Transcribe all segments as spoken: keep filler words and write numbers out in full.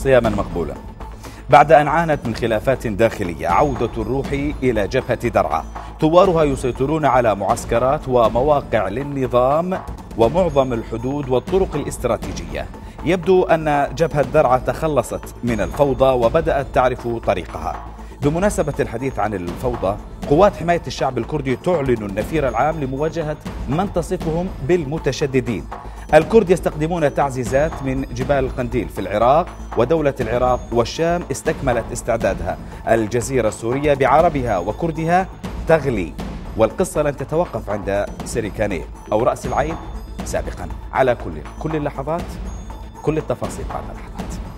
صياما مقبولا. بعد أن عانت من خلافات داخلية، عودة الروح إلى جبهة درعا. ثوارها يسيطرون على معسكرات ومواقع للنظام ومعظم الحدود والطرق الاستراتيجية. يبدو أن جبهة درعا تخلصت من الفوضى وبدأت تعرف طريقها. بمناسبة الحديث عن الفوضى، قوات حماية الشعب الكردي تعلن النفير العام لمواجهة من تصفهم بالمتشددين. الكرد يستخدمون تعزيزات من جبال القنديل في العراق، ودولة العراق والشام استكملت استعدادها. الجزيرة السورية بعربها وكردها تغلي، والقصة لن تتوقف عند سيريكانيه أو رأس العين سابقا. على كل كل اللحظات، كل التفاصيل بعد لحظات.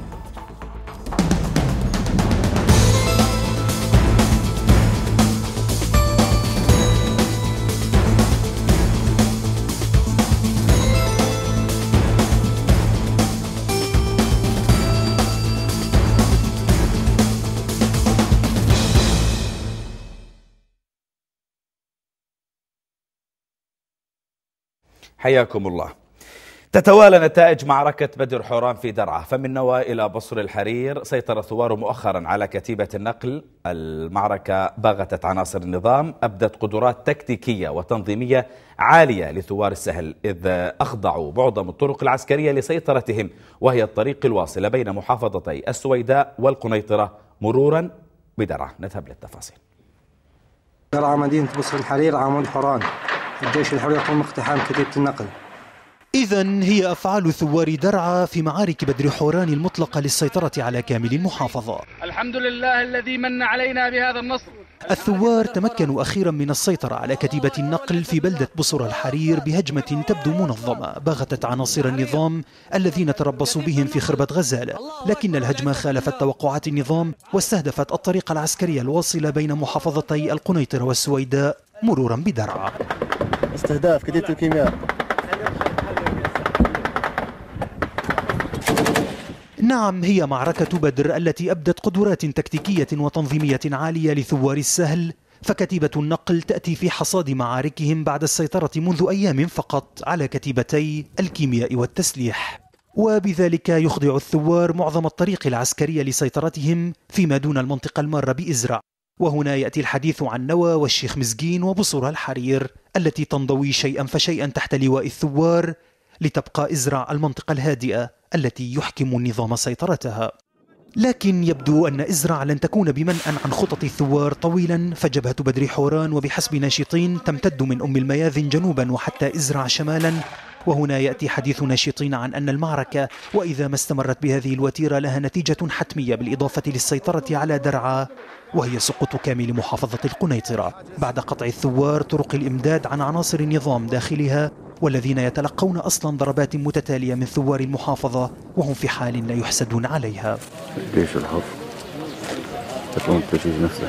حياكم الله. تتوالى نتائج معركة بدر حوران في درعا، فمن نوى إلى بصر الحرير سيطر الثوار مؤخرا على كتيبة النقل. المعركة باغتت عناصر النظام، أبدت قدرات تكتيكية وتنظيمية عالية لثوار السهل، إذ أخضعوا معظم الطرق العسكرية لسيطرتهم، وهي الطريق الواصلة بين محافظتي السويداء والقنيطرة مرورا بدرعا. نذهب للتفاصيل. درعا مدينة بصر الحرير، عمود حوران. الجيش الحر يقوم باقتحام كتيبة النقل. إذن هي أفعال ثوار درعا في معارك بدر حوران المطلقة للسيطرة على كامل المحافظة. الحمد لله الذي من علينا بهذا النصر. الثوار تمكنوا أخيرا من السيطرة على كتيبة النقل في بلدة بصر الحرير بهجمة تبدو منظمة باغتت عناصر النظام الذين تربصوا بهم في خربة غزالة، لكن الهجمة خالفت توقعات النظام واستهدفت الطريق العسكري الواصل بين محافظتي القنيطرة والسويداء مرورا بدرعا. استهداف كتيبة الكيمياء. نعم، هي معركة بدر التي أبدت قدرات تكتيكية وتنظيمية عالية لثوار السهل، فكتيبة النقل تأتي في حصاد معاركهم بعد السيطرة منذ أيام فقط على كتيبتي الكيمياء والتسليح، وبذلك يخضع الثوار معظم الطريق العسكري لسيطرتهم فيما دون المنطقة المارة بإزرع. وهنا يأتي الحديث عن نوى والشيخ مزقين وبصر الحرير التي تنضوي شيئا فشيئا تحت لواء الثوار، لتبقى إزرع المنطقة الهادئة التي يحكم النظام سيطرتها. لكن يبدو أن إزرع لن تكون بمنأى عن خطط الثوار طويلا، فجبهة بدر حوران وبحسب ناشطين تمتد من أم المياذن جنوبا وحتى إزرع شمالا. وهنا يأتي حديث ناشطين عن أن المعركة وإذا ما استمرت بهذه الوتيرة لها نتيجة حتمية بالإضافة للسيطرة على درعا، وهي سقوط كامل محافظة القنيطرة بعد قطع الثوار طرق الإمداد عن عناصر النظام داخلها، والذين يتلقون أصلا ضربات متتالية من ثوار المحافظة وهم في حال لا يحسدون عليها. جيش الحر تقوم بتجهيز نفسه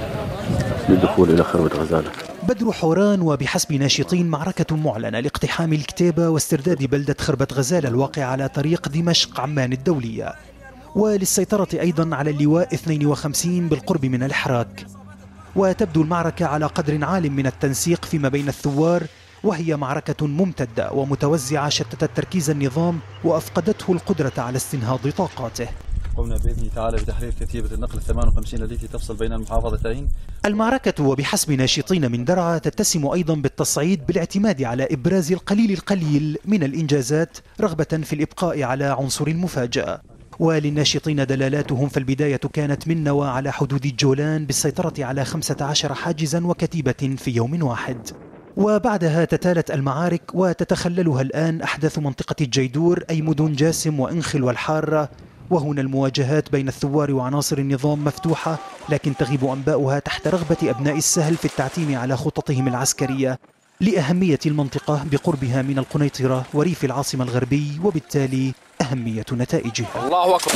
للدخول إلى خربة غزالة. بدر حوران وبحسب ناشطين معركة معلنة لاقتحام الكتيبة واسترداد بلدة خربة غزالة الواقعة على طريق دمشق عمان الدولية، وللسيطرة أيضا على اللواء اثنين وخمسين بالقرب من الحراك. وتبدو المعركة على قدر عال من التنسيق فيما بين الثوار، وهي معركة ممتدة ومتوزعة شتتت تركيز النظام وأفقدته القدرة على استنهاض طاقاته. قمنا بإذن تعالى بتحرير كتيبة النقل الثمان وخمسين التي تفصل بين المحافظتين. المعركة وبحسب ناشطين من درعا تتسم أيضا بالتصعيد بالاعتماد على إبراز القليل القليل من الإنجازات رغبة في الإبقاء على عنصر المفاجأة. وللناشطين دلالاتهم، فالبداية كانت من نوى على حدود الجولان بالسيطرة على خمسة عشر حاجزا وكتيبة في يوم واحد، وبعدها تتالت المعارك وتتخللها الآن أحداث منطقة الجيدور أي مدن جاسم وإنخل والحارة. وهنا المواجهات بين الثوار وعناصر النظام مفتوحة، لكن تغيب أنباؤها تحت رغبة أبناء السهل في التعتيم على خططهم العسكرية لأهمية المنطقة بقربها من القنيطرة وريف العاصمة الغربي، وبالتالي أهمية نتائجها. الله أكبر.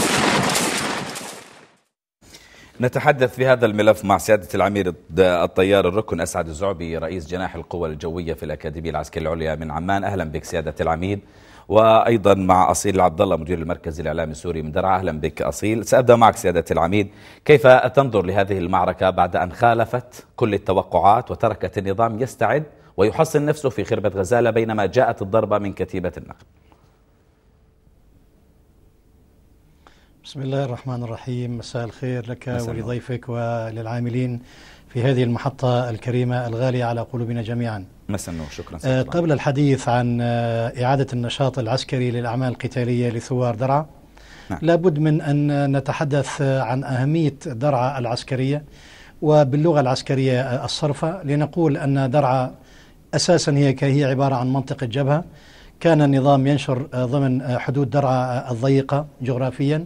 نتحدث في هذا الملف مع سيادة العميد الطيار الركن أسعد الزعبي رئيس جناح القوى الجوية في الأكاديمية العسكرية العليا من عمان. أهلا بك سيادة العميد. وأيضا مع أصيل عبد الله مدير المركز الإعلامي السوري من درعا. أهلا بك أصيل. سأبدأ معك سيادة العميد، كيف تنظر لهذه المعركة بعد أن خالفت كل التوقعات وتركت النظام يستعد ويحصن نفسه في خربة غزالة بينما جاءت الضربة من كتيبة النقل؟ بسم الله الرحمن الرحيم. مساء الخير لك مساء ولضيفك وللعاملين في هذه المحطة الكريمة الغالية على قلوبنا جميعا. مساء النور. شكرا. آه قبل الحديث عن آه إعادة النشاط العسكري للأعمال القتالية لثوار درعا، نعم. لابد من أن نتحدث عن أهمية درعا العسكرية، وباللغة العسكرية الصرفة لنقول أن درعا أساسا هي هي عبارة عن منطقة جبهة. كان النظام ينشر ضمن حدود درعا الضيقة جغرافيا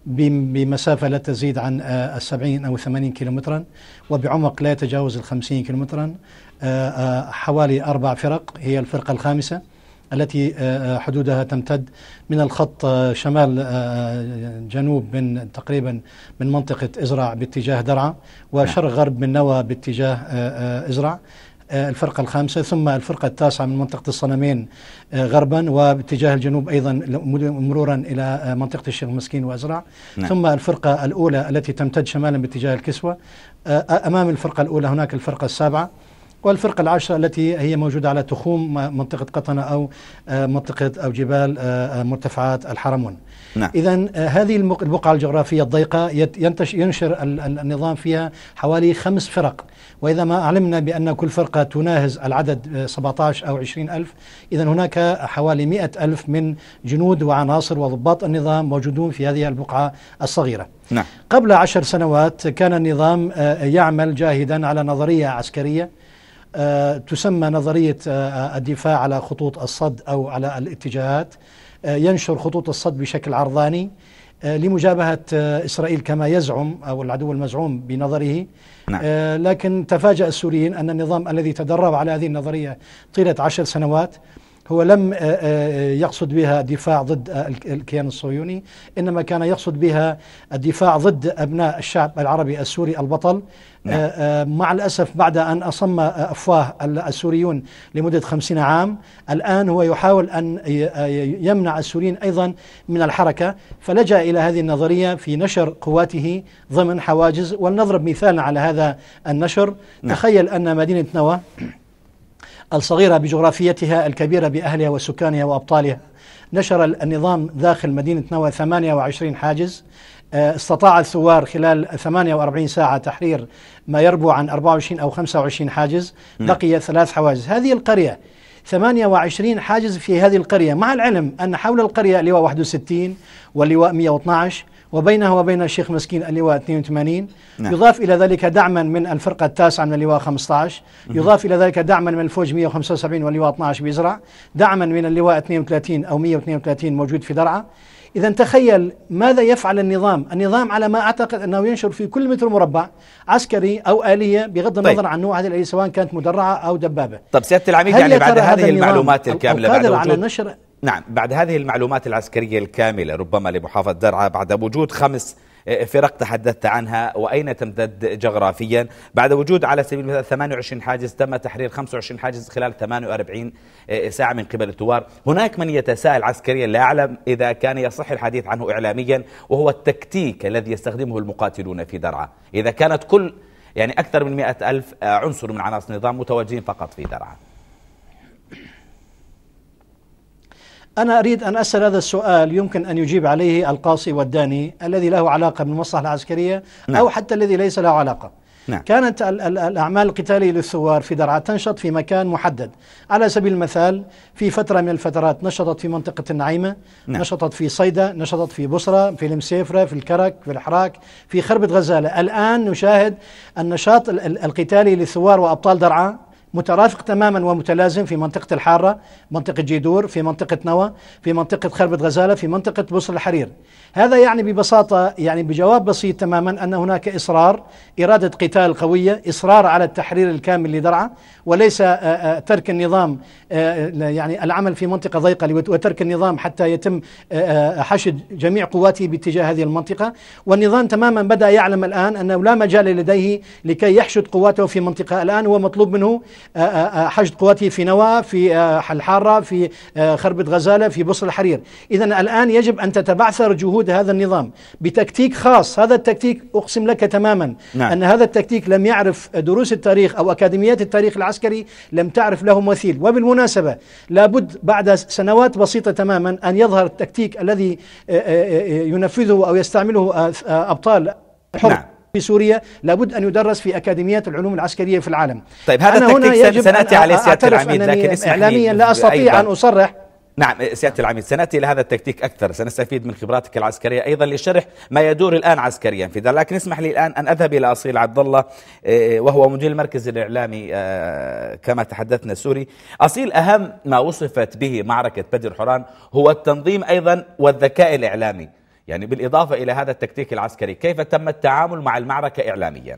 بمسافة لا تزيد عن السبعين أو ثمانين كيلومترا، وبعمق لا يتجاوز الخمسين كيلومترا. حوالي أربع فرق، هي الفرقة الخامسة التي حدودها تمتد من الخط شمال جنوب من تقريبا من منطقة إزرع باتجاه درعا، وشرق غرب من نوى باتجاه إزرع، الفرقة الخامسة. ثم الفرقة التاسعة من منطقة الصنمين غربا وباتجاه الجنوب أيضا مرورا إلى منطقة الشيخ مسكين وأزرع. نعم. ثم الفرقة الأولى التي تمتد شمالا باتجاه الكسوة. أمام الفرقة الأولى هناك الفرقة السابعة، والفرقة العاشرة التي هي موجودة على تخوم منطقة قطنة أو منطقة أو جبال مرتفعات الحرمون. نعم. إذن هذه البقعة الجغرافية الضيقة ينشر النظام فيها حوالي خمس فرق، وإذا ما علمنا بأن كل فرقة تناهز العدد سبعة عشر أو عشرين ألف، إذن هناك حوالي مئة ألف من جنود وعناصر وضباط النظام موجودون في هذه البقعة الصغيرة. نعم. قبل عشر سنوات كان النظام يعمل جاهدا على نظرية عسكرية أه تسمى نظرية أه الدفاع على خطوط الصد أو على الاتجاهات. أه ينشر خطوط الصد بشكل عرضاني أه لمجابهة أه إسرائيل كما يزعم، أو العدو المزعوم بنظره. نعم. أه لكن تفاجأ السوريين أن النظام الذي تدرب على هذه النظرية طيلة عشر سنوات هو لم يقصد بها الدفاع ضد الكيان الصهيوني، إنما كان يقصد بها الدفاع ضد أبناء الشعب العربي السوري البطل. نعم. مع الأسف بعد أن أصم أفواه السوريون لمدة خمسين عام، الآن هو يحاول أن يمنع السوريين أيضا من الحركة، فلجأ إلى هذه النظرية في نشر قواته ضمن حواجز. ولنضرب مثالا على هذا النشر. نعم. تخيل أن مدينة نوى الصغيرة بجغرافيتها الكبيرة بأهلها وسكانها وأبطالها، نشر النظام داخل مدينة نوى ثمانية وعشرين حاجز. استطاع الثوار خلال ثمانية وأربعين ساعة تحرير ما يربو عن أربعة وعشرين أو خمسة وعشرين حاجز. بقي ثلاث حواجز. هذه القرية ثمانية وعشرين حاجز في هذه القرية، مع العلم أن حول القرية اللواء واحد وستين واللواء مئة واثني عشر، وبينه وبين الشيخ مسكين اللواء اثنين وثمانين. نعم. يضاف إلى ذلك دعما من الفرقة التاسعة من اللواء خمسة عشر، يضاف إلى ذلك دعما من الفوج مئة وخمسة وسبعين واللواء اثني عشر بيزرع، دعما من اللواء اثنين وثلاثين أو مئة واثنين وثلاثين موجود في درعا. إذا تخيل ماذا يفعل النظام. النظام على ما أعتقد أنه ينشر في كل متر مربع عسكري أو آلية، بغض النظر طيب. عن نوع هذه الآلية سواء كانت مدرعة أو دبابة. طب سيادة العميد، يعني بعد هذه المعلومات الكاملة، بعد وجود على نشر نعم بعد هذه المعلومات العسكرية الكاملة ربما لمحافظة درعا، بعد وجود خمس فرق تحدثت عنها وأين تمتد جغرافيا، بعد وجود على سبيل المثال ثمانية وعشرين حاجز تم تحرير خمسة وعشرين حاجز خلال ثمانية وأربعين ساعة من قبل الثوار، هناك من يتساءل عسكريا لا أعلم إذا كان يصح الحديث عنه إعلاميا، وهو التكتيك الذي يستخدمه المقاتلون في درعا. إذا كانت كل يعني أكثر من مئة ألف عنصر من عناصر النظام متواجدين فقط في درعا. أنا أريد أن أسأل هذا السؤال يمكن أن يجيب عليه القاصي والداني الذي له علاقة بالمصلحة العسكرية. نعم. أو حتى الذي ليس له علاقة. نعم. كانت الأعمال القتالية للثوار في درعا تنشط في مكان محدد. على سبيل المثال في فترة من الفترات نشطت في منطقة النعيمة. نعم. نشطت في صيدا، نشطت في بصرة، في المسيفرة، في الكرك، في الحراك، في خربة غزالة. الآن نشاهد النشاط القتالي للثوار وأبطال درعا مترافق تماما ومتلازم في منطقة الحارة، منطقة جيدور، في منطقة نوى، في منطقة خربة غزالة، في منطقة بصر الحرير. هذا يعني ببساطة، يعني بجواب بسيط تماما، أن هناك إصرار، إرادة قتال قوية، إصرار على التحرير الكامل لدرعا، وليس ترك النظام يعني العمل في منطقة ضيقة وترك النظام حتى يتم حشد جميع قواته باتجاه هذه المنطقة. والنظام تماما بدأ يعلم الآن أنه لا مجال لديه لكي يحشد قواته في منطقة. الآن هو مطلوب منه حشد قواته في نوى، في الحارة، في خربة غزالة، في بصر الحرير. إذا الآن يجب أن تتبعثر جهود هذا النظام بتكتيك خاص. هذا التكتيك أقسم لك تماما نعم. أن هذا التكتيك لم يعرف دروس التاريخ أو أكاديميات التاريخ العسكري، لم تعرف له مثيل. وبالمناسبة لابد بعد سنوات بسيطة تماما أن يظهر التكتيك الذي ينفذه أو يستعمله أبطال حرب نعم. في سوريا، لابد أن يدرس في أكاديميات العلوم العسكرية في العالم. طيب هذا التكتيك سنأتي عليه سيادة العميد، لكن اسمح لي إعلاميا لا أستطيع أن أصرح. نعم سيادة العميد، سنأتي إلى هذا التكتيك أكثر، سنستفيد من خبراتك العسكرية أيضا لشرح ما يدور الآن عسكريا في دار. لكن اسمح لي الآن أن أذهب إلى أصيل عبد الله وهو مدير المركز الإعلامي كما تحدثنا السوري. أصيل، أهم ما وصفت به معركة بدر حوران هو التنظيم أيضا والذكاء الإعلامي، يعني بالإضافة إلى هذا التكتيك العسكري، كيف تم التعامل مع المعركة إعلاميا؟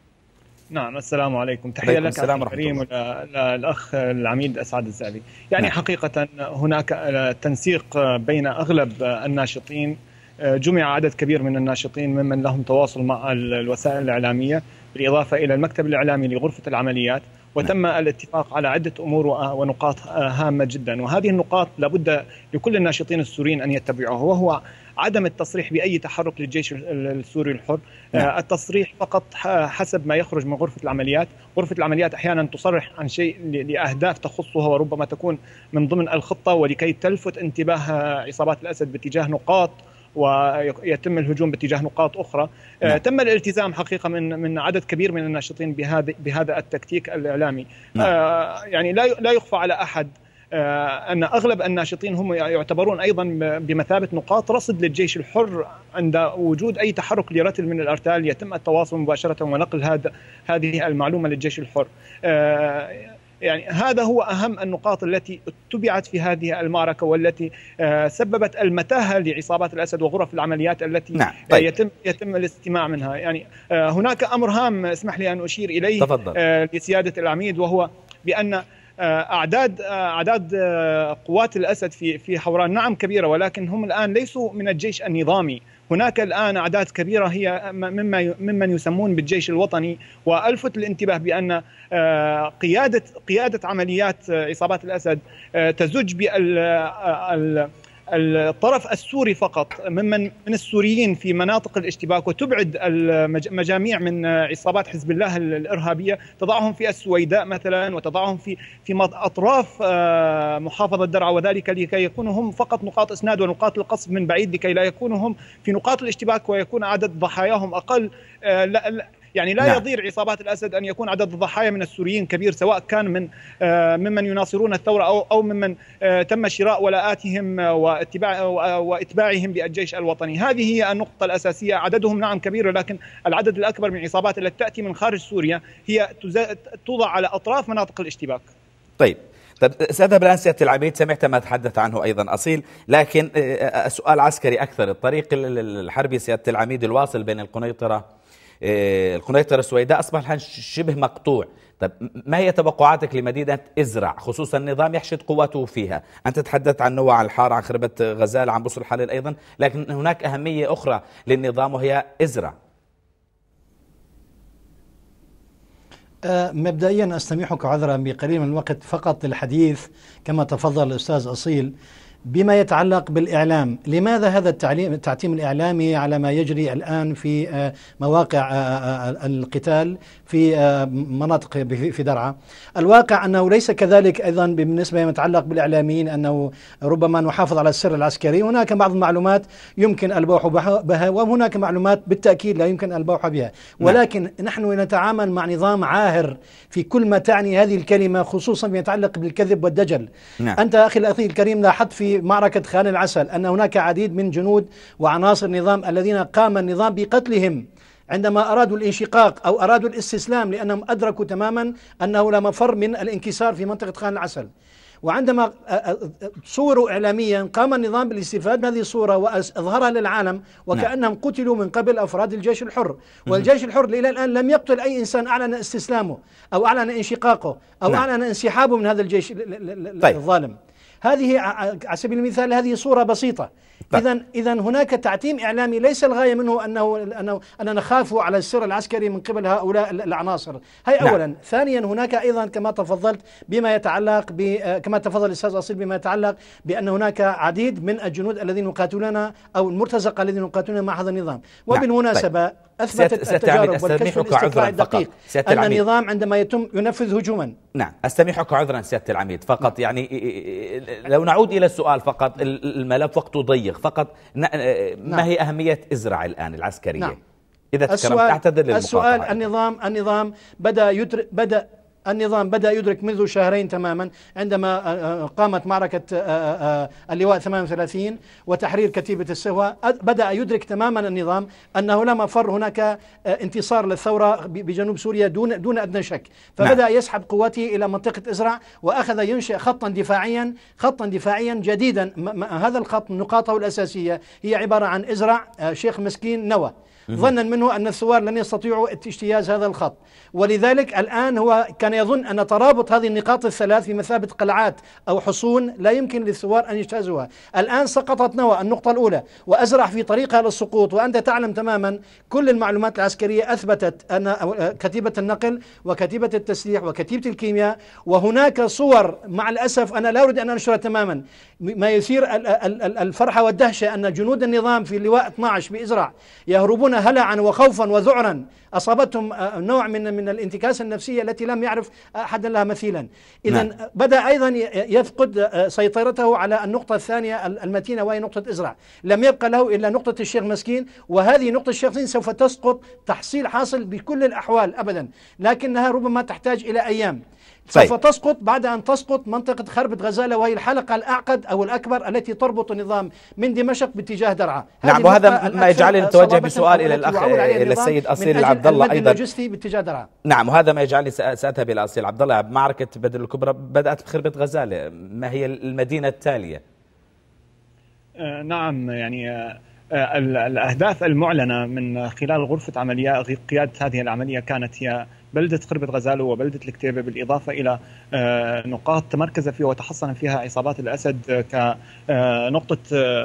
نعم، السلام عليكم. تحية لك أخي الكريم والأخ العميد أسعد الزعبي. يعني نعم. حقيقة هناك تنسيق بين أغلب الناشطين، جمع عدد كبير من الناشطين ممن لهم تواصل مع الوسائل الإعلامية، بالإضافة إلى المكتب الإعلامي لغرفة العمليات، وتم الاتفاق على عدة أمور ونقاط هامة جدا، وهذه النقاط لابد لكل الناشطين السوريين أن يتبعوها، وهو عدم التصريح بأي تحرك للجيش السوري الحر. نعم. التصريح فقط حسب ما يخرج من غرفة العمليات. غرفة العمليات أحيانا تصرح عن شيء لأهداف تخصها وربما تكون من ضمن الخطة، ولكي تلفت انتباه عصابات الأسد باتجاه نقاط ويتم الهجوم باتجاه نقاط أخرى. نعم. تم الالتزام حقيقة من من عدد كبير من الناشطين بهذا بهذا التكتيك الإعلامي. نعم. آه يعني لا لا يخفى على أحد آه أن أغلب الناشطين هم يعتبرون أيضا بمثابة نقاط رصد للجيش الحر. عند وجود أي تحرك لرتل من الأرتال يتم التواصل مباشرة ونقل هذا هذه المعلومة للجيش الحر. آه يعني هذا هو أهم النقاط التي اتبعت في هذه المعركة، والتي سببت المتاهة لعصابات الأسد وغرف العمليات التي نعم. طيب. يتم يتم الاستماع منها. يعني هناك أمر هام اسمح لي أن أشير إليه تفضل. لسيادة العميد، وهو بأن أعداد أعداد قوات الأسد في في حوران نعم كبيرة، ولكن هم الآن ليسوا من الجيش النظامي. هناك الآن أعداد كبيرة هي مما ممن يسمون بالجيش الوطني. وألفت الانتباه بأن قيادة قيادة عمليات عصابات الأسد تزج بال الطرف السوري فقط ممن من السوريين في مناطق الاشتباك، وتبعد المجاميع من عصابات حزب الله الإرهابية، تضعهم في السويداء مثلا، وتضعهم في في أطراف محافظة درعا، وذلك لكي يكونوا هم فقط نقاط إسناد ونقاط القصف من بعيد، لكي لا يكونوا هم في نقاط الاشتباك ويكون عدد ضحاياهم أقل. لا يعني لا نعم. يضير عصابات الأسد أن يكون عدد الضحايا من السوريين كبير، سواء كان من ممن يناصرون الثورة أو أو ممن تم شراء ولاءاتهم واتباع واتباعهم بالجيش الوطني. هذه هي النقطة الأساسية. عددهم نعم كبير، لكن العدد الأكبر من عصابات التي تأتي من خارج سوريا هي توضع على أطراف مناطق الاشتباك. طيب طب سأذهب الآن سيادة العميد، سمعت ما تحدث عنه أيضا أصيل، لكن سؤال عسكري أكثر. الطريق الحربي سيادة العميد الواصل بين القنيطرة القنيطرة السويداء أصبح الآن شبه مقطوع. طب ما هي توقعاتك لمدينة إزرع، خصوصا النظام يحشد قواته فيها؟ أنت تحدثت عن نوى، عن الحارة، عن خربة غزال، عن بصر الحرير أيضا، لكن هناك أهمية أخرى للنظام وهي إزرع. مبدئيا أستميحك عذرا بقليل من الوقت فقط للحديث كما تفضل الأستاذ أصيل بما يتعلق بالإعلام. لماذا هذا التعليم التعتيم الإعلامي على ما يجري الآن في مواقع القتال في مناطق في درعا؟ الواقع أنه ليس كذلك أيضا بالنسبة لما يتعلق بالإعلاميين، أنه ربما نحافظ على السر العسكري. هناك بعض المعلومات يمكن البوح بها، وهناك معلومات بالتأكيد لا يمكن البوح بها، ولكن نحن نتعامل مع نظام عاهر في كل ما تعني هذه الكلمة، خصوصا فيما يتعلق بالكذب والدجل. نعم. أنت أخي الأخي الكريم لاحظت في معركة خان العسل أن هناك عديد من جنود وعناصر النظام الذين قام النظام بقتلهم عندما أرادوا الانشقاق أو أرادوا الاستسلام، لأنهم أدركوا تماما أنه لا مفر من الانكسار في منطقة خان العسل. وعندما صوروا إعلاميا قام النظام بالاستفادة من هذه الصورة وإظهارها للعالم وكأنهم قتلوا من قبل أفراد الجيش الحر. والجيش الحر إلى الآن لم يقتل أي إنسان أعلن استسلامه أو أعلن انشقاقه أو أعلن انسحابه من هذا الجيش الظالم. هذه على سبيل المثال هذه صورة بسيطة. إذا إذا هناك تعتيم إعلامي ليس الغاية منه أنه أنه أننا نخاف على السر العسكري من قبل هؤلاء العناصر. هي أولا. نعم. ثانيا هناك أيضا كما تفضلت بما يتعلق كما تفضل الأستاذ أصيل بما يتعلق بأن هناك عديد من الجنود الذين يقاتلون أو المرتزقة الذين يقاتلون مع هذا النظام. وبالمناسبة نعم. طيب. أثبتت التجارب والكشف الاستطلاعي الدقيق أن النظام عندما يتم ينفذ هجوما. نعم أستميحك عذرا سيادة العميد فقط. نعم. يعني لو نعود إلى السؤال فقط، الملف وقته ضيق فقط. ما نعم. هي أهمية إزرع الآن العسكرية؟ نعم. إذا تكرمت أعتذر للمقاطعة. السؤال النظام النظام بدأ يدرك بدأ النظام بدأ يدرك منذ شهرين تماما عندما قامت معركة اللواء ثمانية وثلاثين وتحرير كتيبة السهوة. بدأ يدرك تماما النظام أنه لا مفر هناك انتصار للثورة بجنوب سوريا دون دون أدنى شك. فبدأ يسحب قواته إلى منطقة إزرع وأخذ ينشئ خطا دفاعيا خطا دفاعيا جديدا. هذا الخط نقاطه الأساسية هي عبارة عن إزرع شيخ مسكين نوى، ظنا منه أن الثوار لن يستطيعوا اجتياز هذا الخط. ولذلك الآن هو كان يظن أن ترابط هذه النقاط الثلاث في مثابة قلعات أو حصون لا يمكن للثوار أن يجتازوها. الآن سقطت نوى النقطة الأولى وأزرع في طريقها للسقوط. وأنت تعلم تماما كل المعلومات العسكرية أثبتت أن كتيبة النقل وكتيبة التسليح وكتيبة الكيمياء، وهناك صور مع الأسف أنا لا أريد أن أنشرها تماما، ما يثير الفرحة والدهشة أن جنود النظام في اللواء اثني عشر بإزرع يهربون هلعا وخوفا وذعرا، أصابتهم نوع من من الانتكاسة النفسية التي لم يعرف أحد لها مثيلا. إذا نعم. بدأ أيضا يفقد سيطرته على النقطة الثانية المتينة وهي نقطة إزرع. لم يبقى له إلا نقطة الشيخ مسكين، وهذه نقطة الشيخ مسكين سوف تسقط تحصيل حاصل بكل الأحوال أبدا، لكنها ربما تحتاج إلى أيام. سوف طيب. تسقط بعد أن تسقط منطقة خربة غزالة، وهي الحلقة الأعقد أو الأكبر التي تربط النظام من دمشق باتجاه درعا. نعم، وهذا ما يجعلني نتوجه بسؤال إلى الأخ إلى السيد أصيل عبد الله أيضا. باتجاه درعا. نعم، وهذا ما يجعلني سأذهب إلى أصيل عبد الله. معركة بدر الكبرى بدأت بخربة غزالة، ما هي المدينة التالية؟ آه نعم، يعني آه الأهداف المعلنة من خلال غرفة عملية قيادة هذه العملية كانت هي بلدة خربة غزالة وبلدة الكتيبة، بالإضافة إلى نقاط تمركز فيها وتحصن فيها عصابات الأسد كنقطة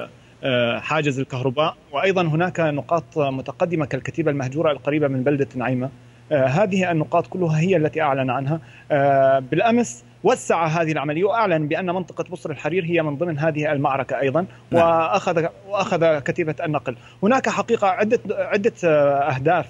حاجز الكهرباء، وأيضا هناك نقاط متقدمة كالكتيبة المهجورة القريبة من بلدة نعيمة. هذه النقاط كلها هي التي أعلن عنها. بالأمس وسع هذه العملية وأعلن بأن منطقة بصر الحرير هي من ضمن هذه المعركة أيضا، وأخذ وأخذ كتيبة النقل. هناك حقيقة عدة عدة أهداف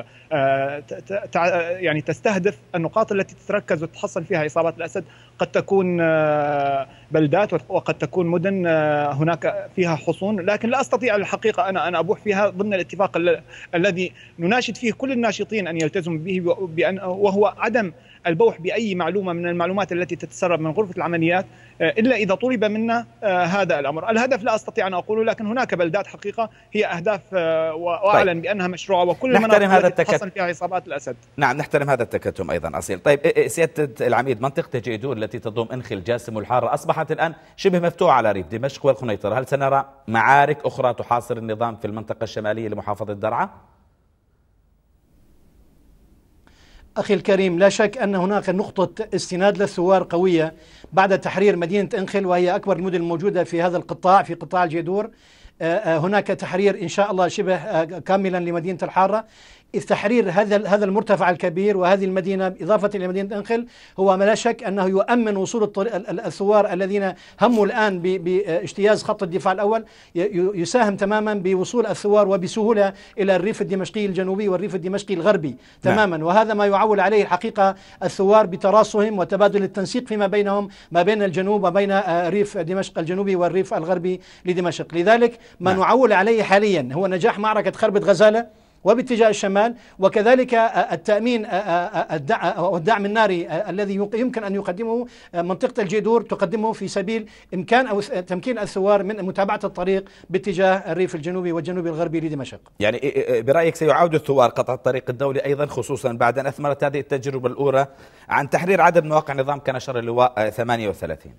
يعني تستهدف النقاط التي تتركز وتحصل فيها عصابات الأسد، قد تكون بلدات وقد تكون مدن هناك فيها حصون، لكن لا أستطيع الحقيقة أنا أن أبوح فيها ضمن الاتفاق الذي نناشد فيه كل الناشطين أن يلتزموا به، بأن وهو عدم البوح بأي معلومة من المعلومات التي تتسرب من غرفة العمليات إلا إذا طلب منا هذا الأمر. الهدف لا أستطيع أن أقوله، لكن هناك بلدات حقيقة هي أهداف وأعلن طيب. بأنها مشروعة، وكل المناطق التي تحصل فيها عصابات الأسد. نعم، نحترم هذا التكتم أيضا أصيل. طيب سيادة العميد، منطقة جيدور التي تضم انخل جاسم والحارة أصبحت الآن شبه مفتوحة على ريف دمشق والخنيطرة، هل سنرى معارك أخرى تحاصر النظام في المنطقة الشمالية لمحافظة درعا؟ أخي الكريم، لا شك أن هناك نقطة استناد للثوار قوية بعد تحرير مدينة انخل، وهي أكبر المدن الموجودة في هذا القطاع في قطاع الجيدور. هناك تحرير إن شاء الله شبه كاملا لمدينة الحارة. إذ تحرير هذا هذا المرتفع الكبير وهذه المدينة إضافة إلى مدينة انخل هو ما لا شك أنه يؤمن وصول الثوار الذين هموا الآن باجتياز خط الدفاع الأول، يساهم تماما بوصول الثوار وبسهولة إلى الريف الدمشقي الجنوبي والريف الدمشقي الغربي تماما. نعم. وهذا ما يعول عليه الحقيقة الثوار بتراصهم وتبادل التنسيق فيما بينهم ما بين الجنوب وبين ريف دمشق الجنوبي والريف الغربي لدمشق. لذلك ما نعم. نعول عليه حاليا هو نجاح معركة خربة غزالة وباتجاه الشمال، وكذلك التأمين والدعم الناري الذي يمكن أن يقدمه منطقة الجيدور تقدمه في سبيل إمكان أو تمكين الثوار من متابعة الطريق باتجاه الريف الجنوبي والجنوبي الغربي لدمشق. يعني برأيك سيعود الثوار قطع الطريق الدولي أيضا، خصوصا بعد أن أثمرت هذه التجربة الأولى عن تحرير عدد مواقع نظام كنشر اللواء ثمانية وثلاثين؟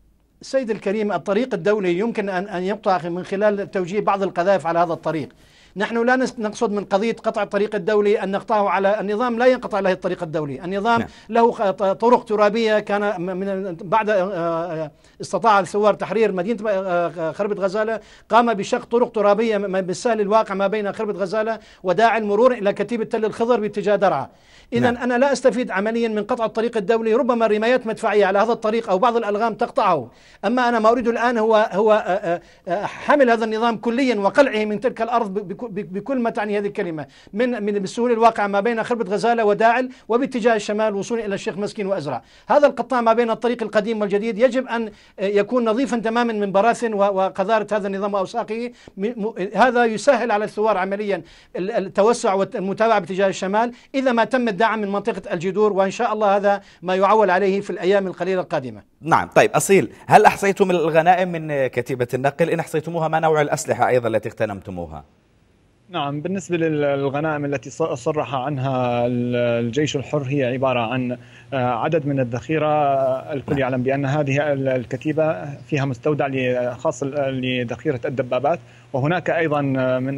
سيد الكريم، الطريق الدولي يمكن أن أن يقطع من خلال توجيه بعض القذائف على هذا الطريق، نحن لا نقصد من قضية قطع الطريق الدولي أن نقطعه على النظام، لا ينقطع له الطريق الدولي. النظام نعم. له طرق ترابية، كان من بعد استطاع الثوار تحرير مدينة خربة غزالة، قام بشق طرق ترابية بالسهل الواقع ما بين خربة غزالة وداعي المرور إلى كتيبة تل الخضر باتجاه درعا. إذا نعم. أنا لا أستفيد عمليا من قطع الطريق الدولي، ربما رمايات مدفعية على هذا الطريق أو بعض الألغام تقطعه. أما أنا ما أريده الآن هو هو حمل هذا النظام كليا وقلعه من تلك الأرض بكل ما تعني هذه الكلمة، من من بالسهول الواقع ما بين خربة غزالة وداعل وباتجاه الشمال وصولا إلى الشيخ مسكين وأزرع. هذا القطاع ما بين الطريق القديم والجديد يجب أن يكون نظيفا تماما من براثن وقذارة هذا النظام وأوساقه. هذا يسهل على الثوار عمليا التوسع والمتابعة باتجاه الشمال إذا ما تم الدعم من منطقة الجذور، وإن شاء الله هذا ما يعول عليه في الأيام القليلة القادمة. نعم. طيب أصيل، هل أحصيتم الغنائم من كتيبة النقل؟ إن أحصيتموها ما نوع الأسلحة أيضا التي اغتنمتموها؟ نعم، بالنسبة للغنائم التي صرح عنها الجيش الحر هي عبارة عن عدد من الذخيرة. الكل يعلم بأن هذه الكتيبة فيها مستودع خاص لذخيرة الدبابات، وهناك أيضا من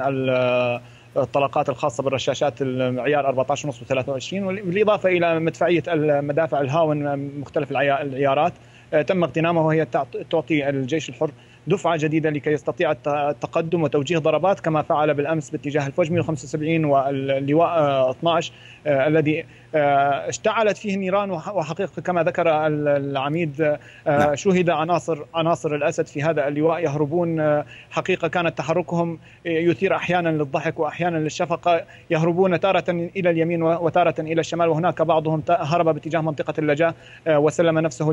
الطلقات الخاصة بالرشاشات العيار أربعة عشر ونص وثلاثة وعشرين، بالإضافة إلى مدفعية المدافع الهاون مختلف العيارات تم اغتنامها، وهي تعطي الجيش الحر دفعة جديدة لكي يستطيع التقدم وتوجيه ضربات كما فعل بالأمس باتجاه الفوج مئة وخمسة وسبعين واللواء اثني عشر الذي اشتعلت فيه النيران. وحقيقة كما ذكر العميد شهد عناصر عناصر الأسد في هذا اللواء يهربون. حقيقة كانت تحركهم يثير أحيانا للضحك وأحيانا للشفقة، يهربون تارة إلى اليمين وتارة إلى الشمال، وهناك بعضهم هرب باتجاه منطقة اللجاء وسلم نفسه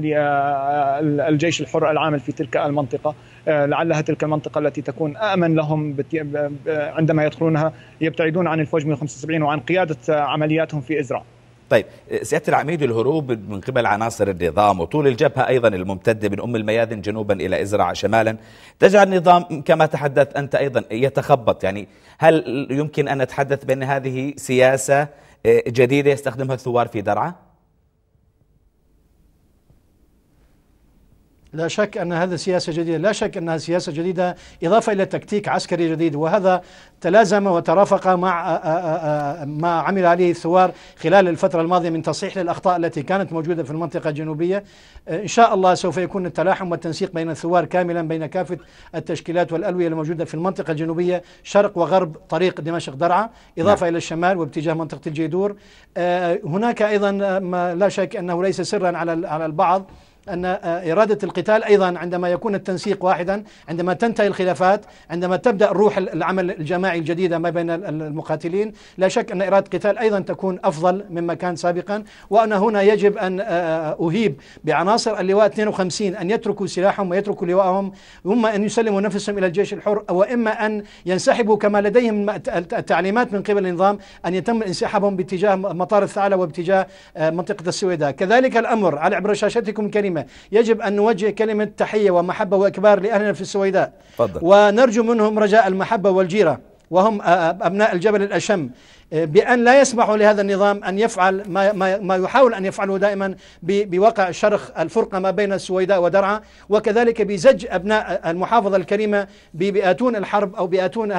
للجيش الحر العامل في تلك المنطقة. لعلها تلك المنطقة التي تكون آمن لهم عندما يدخلونها، يبتعدون عن الفوج مئة وخمسة وسبعين وعن قيادة عملياتهم في إزرع. طيب سيادة العميد، الهروب من قبل عناصر النظام وطول الجبهة أيضا الممتدة من أم الميادين جنوبا إلى إزرع شمالا تجعل النظام كما تحدث أنت أيضا يتخبط. يعني هل يمكن أن نتحدث بأن هذه سياسة جديدة يستخدمها الثوار في درعا؟ لا شك أن هذا سياسة جديدة، لا شك أنها سياسة جديدة إضافة إلى تكتيك عسكري جديد، وهذا تلازم وترافق مع ما عمل عليه الثوار خلال الفترة الماضية من تصحيح للأخطاء التي كانت موجودة في المنطقة الجنوبية. إن شاء الله سوف يكون التلاحم والتنسيق بين الثوار كاملا بين كافة التشكيلات والألوية الموجودة في المنطقة الجنوبية شرق وغرب طريق دمشق درعا، إضافة نعم. إلى الشمال وباتجاه منطقة الجيدور. هناك أيضا ما لا شك أنه ليس سرا على على البعض أن إرادة القتال أيضا عندما يكون التنسيق واحدا، عندما تنتهي الخلافات، عندما تبدأ روح العمل الجماعي الجديدة ما بين المقاتلين، لا شك أن إرادة القتال أيضا تكون أفضل مما كان سابقا. وأنا هنا يجب أن أهيب بعناصر اللواء اثنين وخمسين أن يتركوا سلاحهم ويتركوا لواءهم، إما أن يسلموا نفسهم إلى الجيش الحر وإما أن ينسحبوا كما لديهم التعليمات من قبل النظام أن يتم انسحابهم باتجاه مطار الثعلب وباتجاه منطقة السويداء. كذلك الأمر على عبر شاشتكم الكريمة، يجب أن نوجه كلمة تحية ومحبة وإكبار لأهلنا في السويداء، فضل. ونرجو منهم رجاء المحبة والجيرة، وهم أبناء الجبل الأشم، بأن لا يسمحوا لهذا النظام أن يفعل ما, ما, ما يحاول أن يفعله دائما بوقع شرخ الفرقة ما بين السويداء ودرعا، وكذلك بزج أبناء المحافظة الكريمة ببيئاتون الحرب أو بيئاتون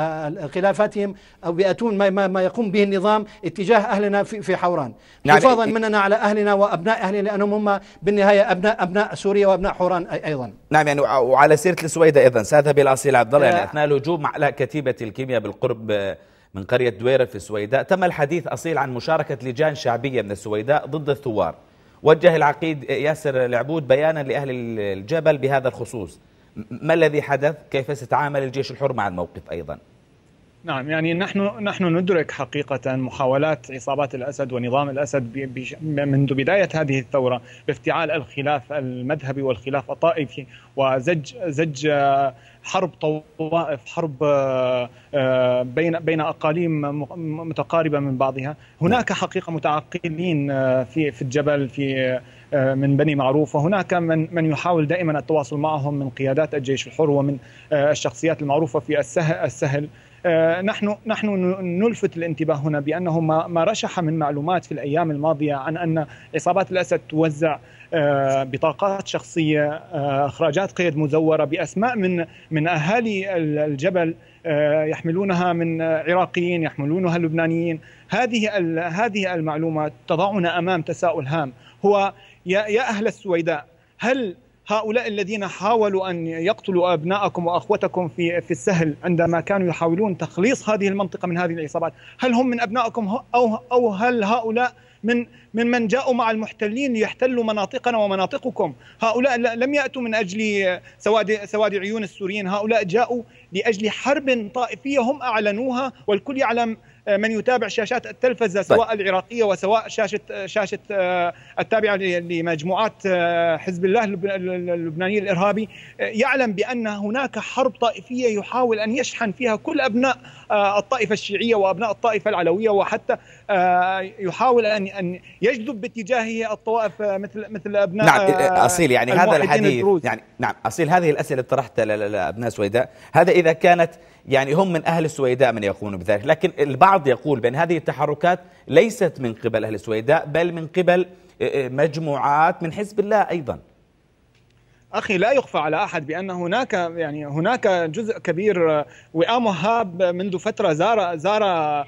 خلافاتهم أو بيئاتون ما, ما, ما يقوم به النظام اتجاه أهلنا في, في حوران، حفاظا نعم. مننا على أهلنا وأبناء أهلنا، لأنهم هم بالنهاية أبناء أبناء سوريا وأبناء حوران أيضا. نعم، يعني وعلى سيرة السويداء أيضا ساذهب إلى أصيل عبد الله، يعني أثناء الهجوم على كتيبة الكيمياء بالقرب من قرية دويرة في السويداء تم الحديث أصيل عن مشاركة لجان شعبية من السويداء ضد الثوار. وجه العقيد ياسر العبود بيانا لأهل الجبل بهذا الخصوص، ما الذي حدث؟ كيف ستعامل الجيش الحر مع الموقف أيضا؟ نعم، يعني نحن نحن ندرك حقيقة محاولات عصابات الأسد ونظام الأسد منذ بداية هذه الثورة بافتعال الخلاف المذهبي والخلاف الطائفي وزج زج حرب طوائف، حرب بين بين أقاليم متقاربة من بعضها. هناك حقيقة متعقلين في في الجبل في من بني معروف، وهناك من من يحاول دائما التواصل معهم من قيادات الجيش الحر ومن الشخصيات المعروفة في السهل السهل نحن نحن نلفت الانتباه هنا بأنه ما رشح من معلومات في الأيام الماضية عن أن عصابات الأسد توزع بطاقات شخصية، إخراجات قيد مزورة بأسماء من من أهالي الجبل يحملونها من عراقيين، يحملونها لبنانيين. هذه هذه المعلومات تضعنا أمام تساؤل هام، هو يا يا أهل السويداء، هل هؤلاء الذين حاولوا أن يقتلوا أبناءكم وأخوتكم في في السهل عندما كانوا يحاولون تخليص هذه المنطقة من هذه العصابات، هل هم من أبنائكم أو أو هل هؤلاء من من من جاءوا مع المحتلين ليحتلوا مناطقنا ومناطقكم؟ هؤلاء لم يأتوا من أجل سواد سواد عيون السوريين، هؤلاء جاءوا لأجل حرب طائفية هم أعلنوها، والكل يعلم من يتابع شاشات التلفزة سواء طيب. العراقية وسواء شاشة شاشة التابعة لمجموعات حزب الله اللبناني الإرهابي يعلم بأن هناك حرب طائفية يحاول أن يشحن فيها كل أبناء الطائفة الشيعية وأبناء الطائفة العلوية، وحتى يحاول أن أن يجذب باتجاهه الطوائف مثل مثل أبناء نعم أصيل يعني هذا الحديث الدروز. يعني نعم أصيل هذه الأسئلة اللي طرحتها لأبناء السويداء، هذا إذا كانت يعني هم من أهل السويداء من يقومون بذلك، لكن البعض يقول بأن هذه التحركات ليست من قبل أهل السويداء بل من قبل مجموعات من حزب الله أيضا. أخي لا يخفى على أحد بأن هناك يعني هناك جزء كبير. وئام وهاب منذ فترة زار زار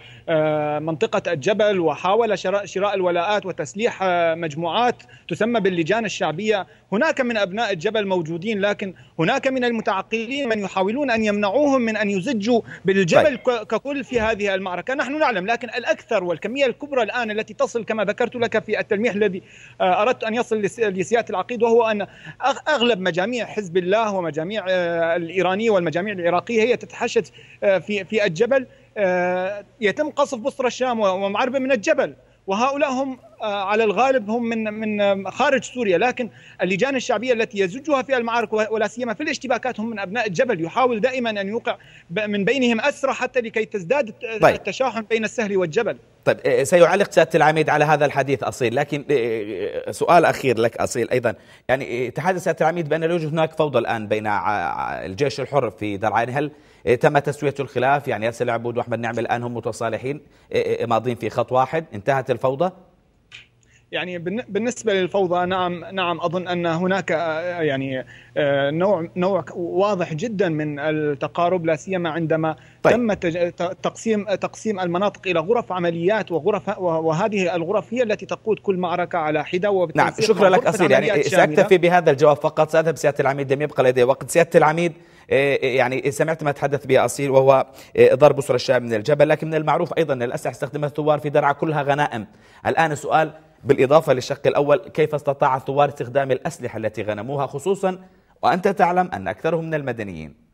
منطقة الجبل وحاول شراء شراء الولاءات وتسليح مجموعات تسمى باللجان الشعبية. هناك من أبناء الجبل موجودين، لكن هناك من المتعقلين من يحاولون أن يمنعوهم من أن يزجوا بالجبل ككل في هذه المعركة. نحن نعلم، لكن الأكثر والكمية الكبرى الآن التي تصل كما ذكرت لك في التلميح الذي أردت أن يصل لسيادة العقيد، وهو أن أغلب مجاميع حزب الله ومجاميع الإيرانية والمجاميع العراقية هي تتحشد في في الجبل. يتم قصف بصرة الشام ومعربة من الجبل، وهؤلاء هم على الغالب هم من من خارج سوريا، لكن اللجان الشعبية التي يزجها في المعارك ولا سيما في الاشتباكات هم من أبناء الجبل. يحاول دائما أن يوقع من بينهم أسرى حتى لكي تزداد طيب. التشاحن بين السهل والجبل. طيب سيعلق سيادة العميد على هذا الحديث أصيل، لكن سؤال أخير لك أصيل أيضا، يعني تحدث سيادة العميد بأن يوجد هناك فوضى الآن بين الجيش الحر في درعا، هل تم تسوية الخلاف؟ يعني ياسر العبود وأحمد نعمة الآن هم متصالحين ماضين في خط واحد، انتهت الفوضى؟ يعني بالنسبة للفوضى نعم نعم أظن أن هناك يعني نوع نوع واضح جدا من التقارب، لا سيما عندما طيب. تم تقسيم تقسيم المناطق إلى غرف عمليات وغرف، وهذه الغرف هي التي تقود كل معركة على حدة. نعم شكرا لك أصيل، يعني سأكتفي بهذا الجواب فقط، سأذهب سيادة العميد لم يبقى لدي وقت. سيادة العميد يعني سمعت ما تحدث به أصيل وهو ضرب بصرة الشام من الجبل، لكن من المعروف أيضا أن الأسلحة استخدمها الثوار في درعا كلها غنائم. الآن السؤال بالإضافة للشق الأول، كيف استطاع الثوار استخدام الأسلحة التي غنموها، خصوصا وأنت تعلم أن أكثرهم من المدنيين؟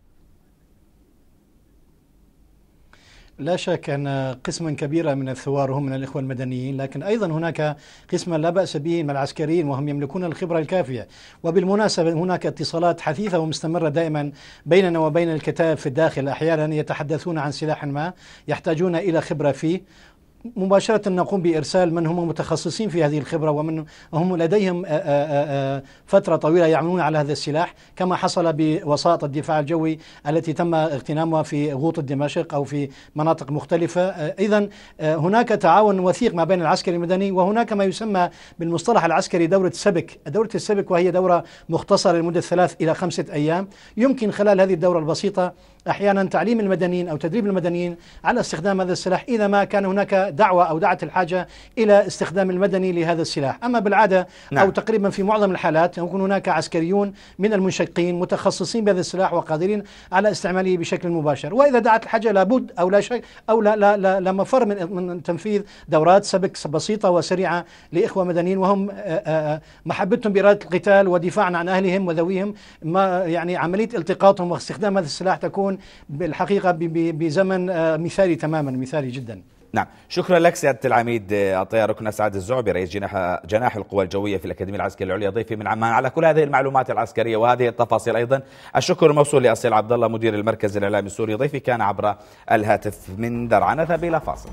لا شك أن قسما كبيرا من الثوار هم من الإخوة المدنيين، لكن أيضا هناك قسما لا بأس به من العسكريين وهم يملكون الخبرة الكافية. وبالمناسبة هناك اتصالات حثيثة ومستمرة دائما بيننا وبين الكتائب في الداخل، أحيانا يتحدثون عن سلاح ما يحتاجون إلى خبرة فيه، مباشرة نقوم بإرسال من هم متخصصين في هذه الخبرة ومن هم لديهم فترة طويلة يعملون على هذا السلاح، كما حصل بوساطة الدفاع الجوي التي تم اغتنامها في غوطة دمشق أو في مناطق مختلفة. إذن هناك تعاون وثيق ما بين العسكري والمدني، وهناك ما يسمى بالمصطلح العسكري دورة سبك. دورة السبك وهي دورة مختصرة لمدة ثلاث إلى خمسة أيام، يمكن خلال هذه الدورة البسيطة أحيانا تعليم المدنيين أو تدريب المدنيين على استخدام هذا السلاح إذا ما كان هناك دعوة أو دعت الحاجة إلى استخدام المدني لهذا السلاح. أما بالعادة نعم. أو تقريبا في معظم الحالات يكون هناك عسكريون من المنشقين متخصصين بهذا السلاح وقادرين على استعماله بشكل مباشر، وإذا دعت الحاجة لابد أو لا شك أو لا لا لا, لا مفر من من تنفيذ دورات سبك بسيطة وسريعة لإخوة مدنيين وهم محبتهم بإرادة القتال ودفاعا عن أهلهم وذويهم. ما يعني عملية التقاطهم واستخدام هذا السلاح تكون بالحقيقة بزمن مثالي تماما، مثالي جدا. نعم شكرا لك سيادة العميد الطيار ركن أسعد الزعبي رئيس جناح جناح القوى الجوية في الأكاديمية العسكرية العليا ضيفي من عمان على كل هذه المعلومات العسكرية وهذه التفاصيل. أيضا الشكر الموصول لأصيل عبد الله مدير المركز الإعلامي السوري ضيفي كان عبر الهاتف من درعا. نذهب إلى فاصل.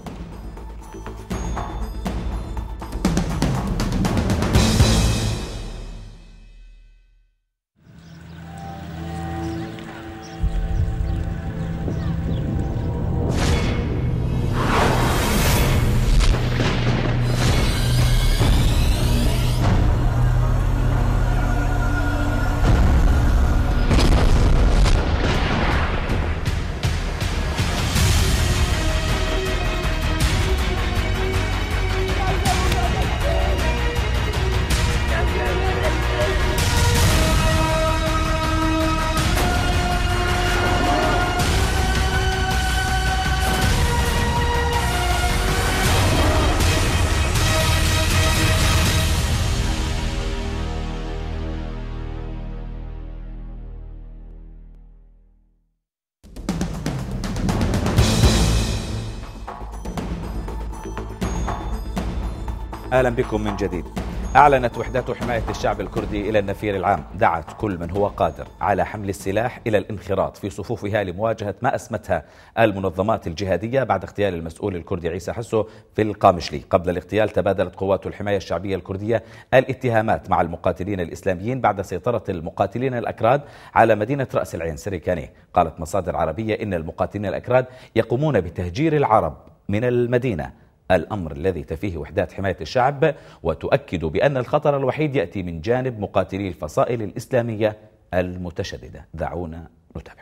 أهلا بكم من جديد. أعلنت وحدات حماية الشعب الكردي إلى النفير العام دعت كل من هو قادر على حمل السلاح إلى الانخراط في صفوفها لمواجهة ما أسمتها المنظمات الجهادية بعد اغتيال المسؤول الكردي عيسى حسو في القامشلي. قبل الاغتيال تبادلت قوات الحماية الشعبية الكردية الاتهامات مع المقاتلين الإسلاميين بعد سيطرة المقاتلين الأكراد على مدينة رأس العين سريكاني. قالت مصادر عربية إن المقاتلين الأكراد يقومون بتهجير العرب من المدينة، الأمر الذي تفيه وحدات حماية الشعب، وتؤكد بأن الخطر الوحيد يأتي من جانب مقاتلي الفصائل الإسلامية المتشددة. دعونا نتابع.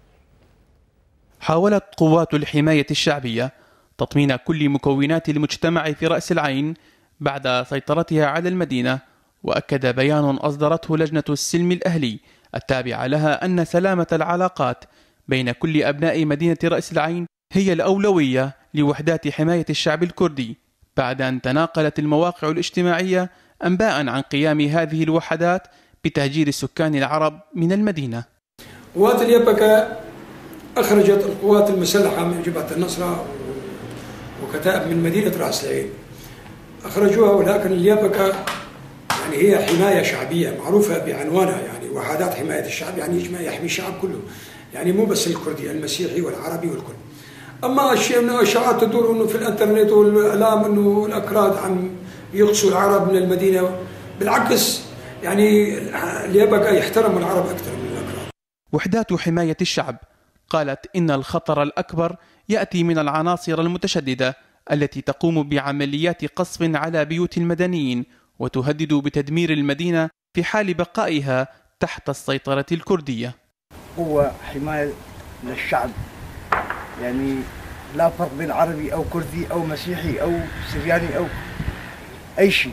حاولت قوات الحماية الشعبية تطمين كل مكونات المجتمع في رأس العين بعد سيطرتها على المدينة، وأكد بيان أصدرته لجنة السلم الأهلي التابعة لها أن سلامة العلاقات بين كل أبناء مدينة رأس العين هي الأولوية لوحدات حماية الشعب الكردي، بعد أن تناقلت المواقع الاجتماعية أنباء عن قيام هذه الوحدات بتهجير السكان العرب من المدينة. قوات اليبكة أخرجت القوات المسلحة من جبهة النصرة وكتائب من مدينة رأس العين، أخرجوها، ولكن اليبكة يعني هي حماية شعبية معروفة بعنوانها، يعني وحدات حماية الشعب، يعني يجمع يحمي الشعب كله، يعني مو بس الكردي، المسيحي والعربي والكل. اما الشيء انه اشاعات تدور انه في الانترنت والاعلام انه الاكراد عم يقصوا العرب من المدينه، بالعكس يعني اليبقى يحترموا العرب اكثر من الاكراد. وحدات حمايه الشعب قالت ان الخطر الاكبر ياتي من العناصر المتشدده التي تقوم بعمليات قصف على بيوت المدنيين وتهدد بتدمير المدينه في حال بقائها تحت السيطره الكرديه. قوه حمايه للشعب، يعني لا فرق بين عربي أو كردي أو مسيحي أو سرياني أو أي شيء.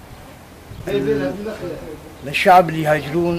للشعب اللي يهاجرون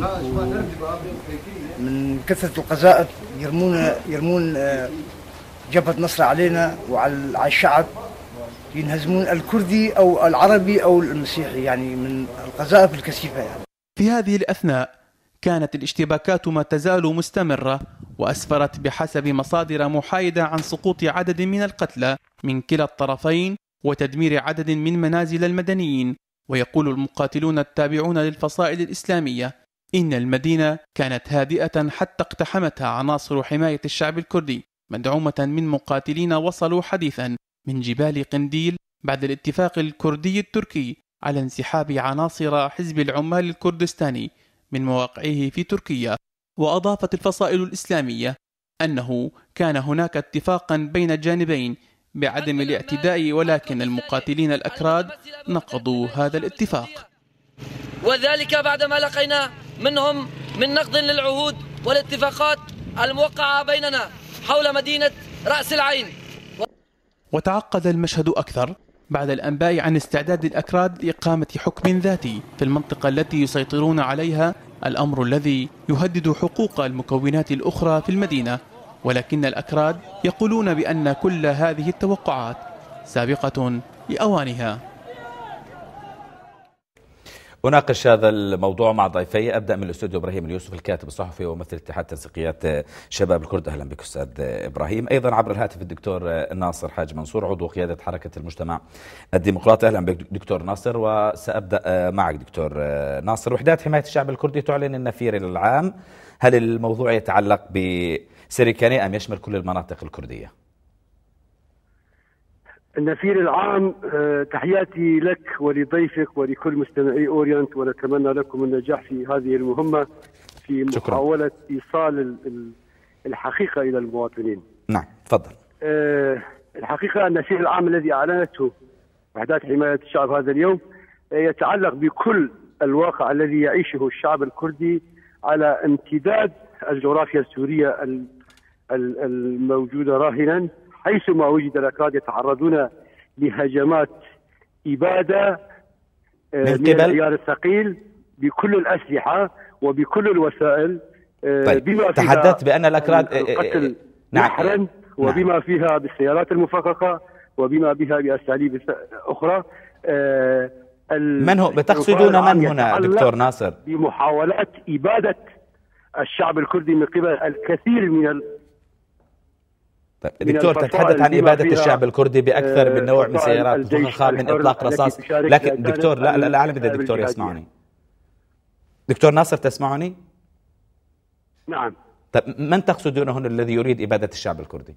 من كثرة القذائف يرمون يرمون جبهة نصر علينا وعلى الشعب، ينهزمون الكردي أو العربي أو المسيحي، يعني من القذائف الكثيفة. يعني في هذه الأثناء كانت الاشتباكات ما تزال مستمرة، وأسفرت بحسب مصادر محايدة عن سقوط عدد من القتلى من كلا الطرفين وتدمير عدد من منازل المدنيين. ويقول المقاتلون التابعون للفصائل الإسلامية إن المدينة كانت هادئة حتى اقتحمتها عناصر حماية الشعب الكردي مدعومة من مقاتلين وصلوا حديثا من جبال قنديل بعد الاتفاق الكردي التركي على انسحاب عناصر حزب العمال الكردستاني من مواقعه في تركيا. وأضافت الفصائل الإسلامية أنه كان هناك اتفاقا بين الجانبين بعدم الاعتداء، ولكن المقاتلين الأكراد نقضوا هذا الاتفاق، وذلك بعدما لقينا منهم من نقض للعهود والاتفاقات الموقعة بيننا حول مدينة رأس العين. وتعقد المشهد أكثر بعد الأنباء عن استعداد الأكراد لإقامة حكم ذاتي في المنطقة التي يسيطرون عليها، الأمر الذي يهدد حقوق المكونات الأخرى في المدينة. ولكن الأكراد يقولون بأن كل هذه التوقعات سابقة لأوانها. أناقش هذا الموضوع مع ضيفي. أبدأ من الاستوديو إبراهيم اليوسف الكاتب الصحفي وممثل اتحاد تنسيقيات شباب الكرد. أهلا بك أستاذ إبراهيم. أيضا عبر الهاتف الدكتور ناصر حاج منصور عضو قيادة حركة المجتمع الديمقراطي. أهلا بك دكتور ناصر. وسأبدأ معك دكتور ناصر. وحدات حماية الشعب الكردي تعلن النفير العام، هل الموضوع يتعلق بسريكاني أم يشمل كل المناطق الكردية؟ النفير العام، تحياتي لك ولضيفك ولكل مستمعي أورينت، ونتمنى لكم النجاح في هذه المهمة في محاولة شكرا. إيصال الحقيقة إلى المواطنين. نعم تفضل. الحقيقة النفير العام الذي أعلنته وحدات حماية الشعب هذا اليوم يتعلق بكل الواقع الذي يعيشه الشعب الكردي على امتداد الجغرافيا السورية الموجودة راهنا، حيثما وجد الأكراد يتعرضون لهجمات إبادة من العيار الثقيل بكل الأسلحة وبكل الوسائل. طيب. بما تحدثت بأن الأكراد القتل نحرا، نعم. وبما فيها بالسيارات المفخخة وبما بها بأساليب أخرى. من هو بتقصدون من هنا دكتور ناصر؟ بمحاولات إبادة الشعب الكردي من قبل الكثير من ال... طيب دكتور، تتحدث عن إبادة الشعب الكردي بأكثر من نوع من سيارات مفخخة من إطلاق رصاص، لكن دكتور لا لا أعلم إذا الدكتور يسمعني. دكتور ناصر تسمعني؟ نعم. طيب من تقصدون هنا الذي يريد إبادة الشعب الكردي؟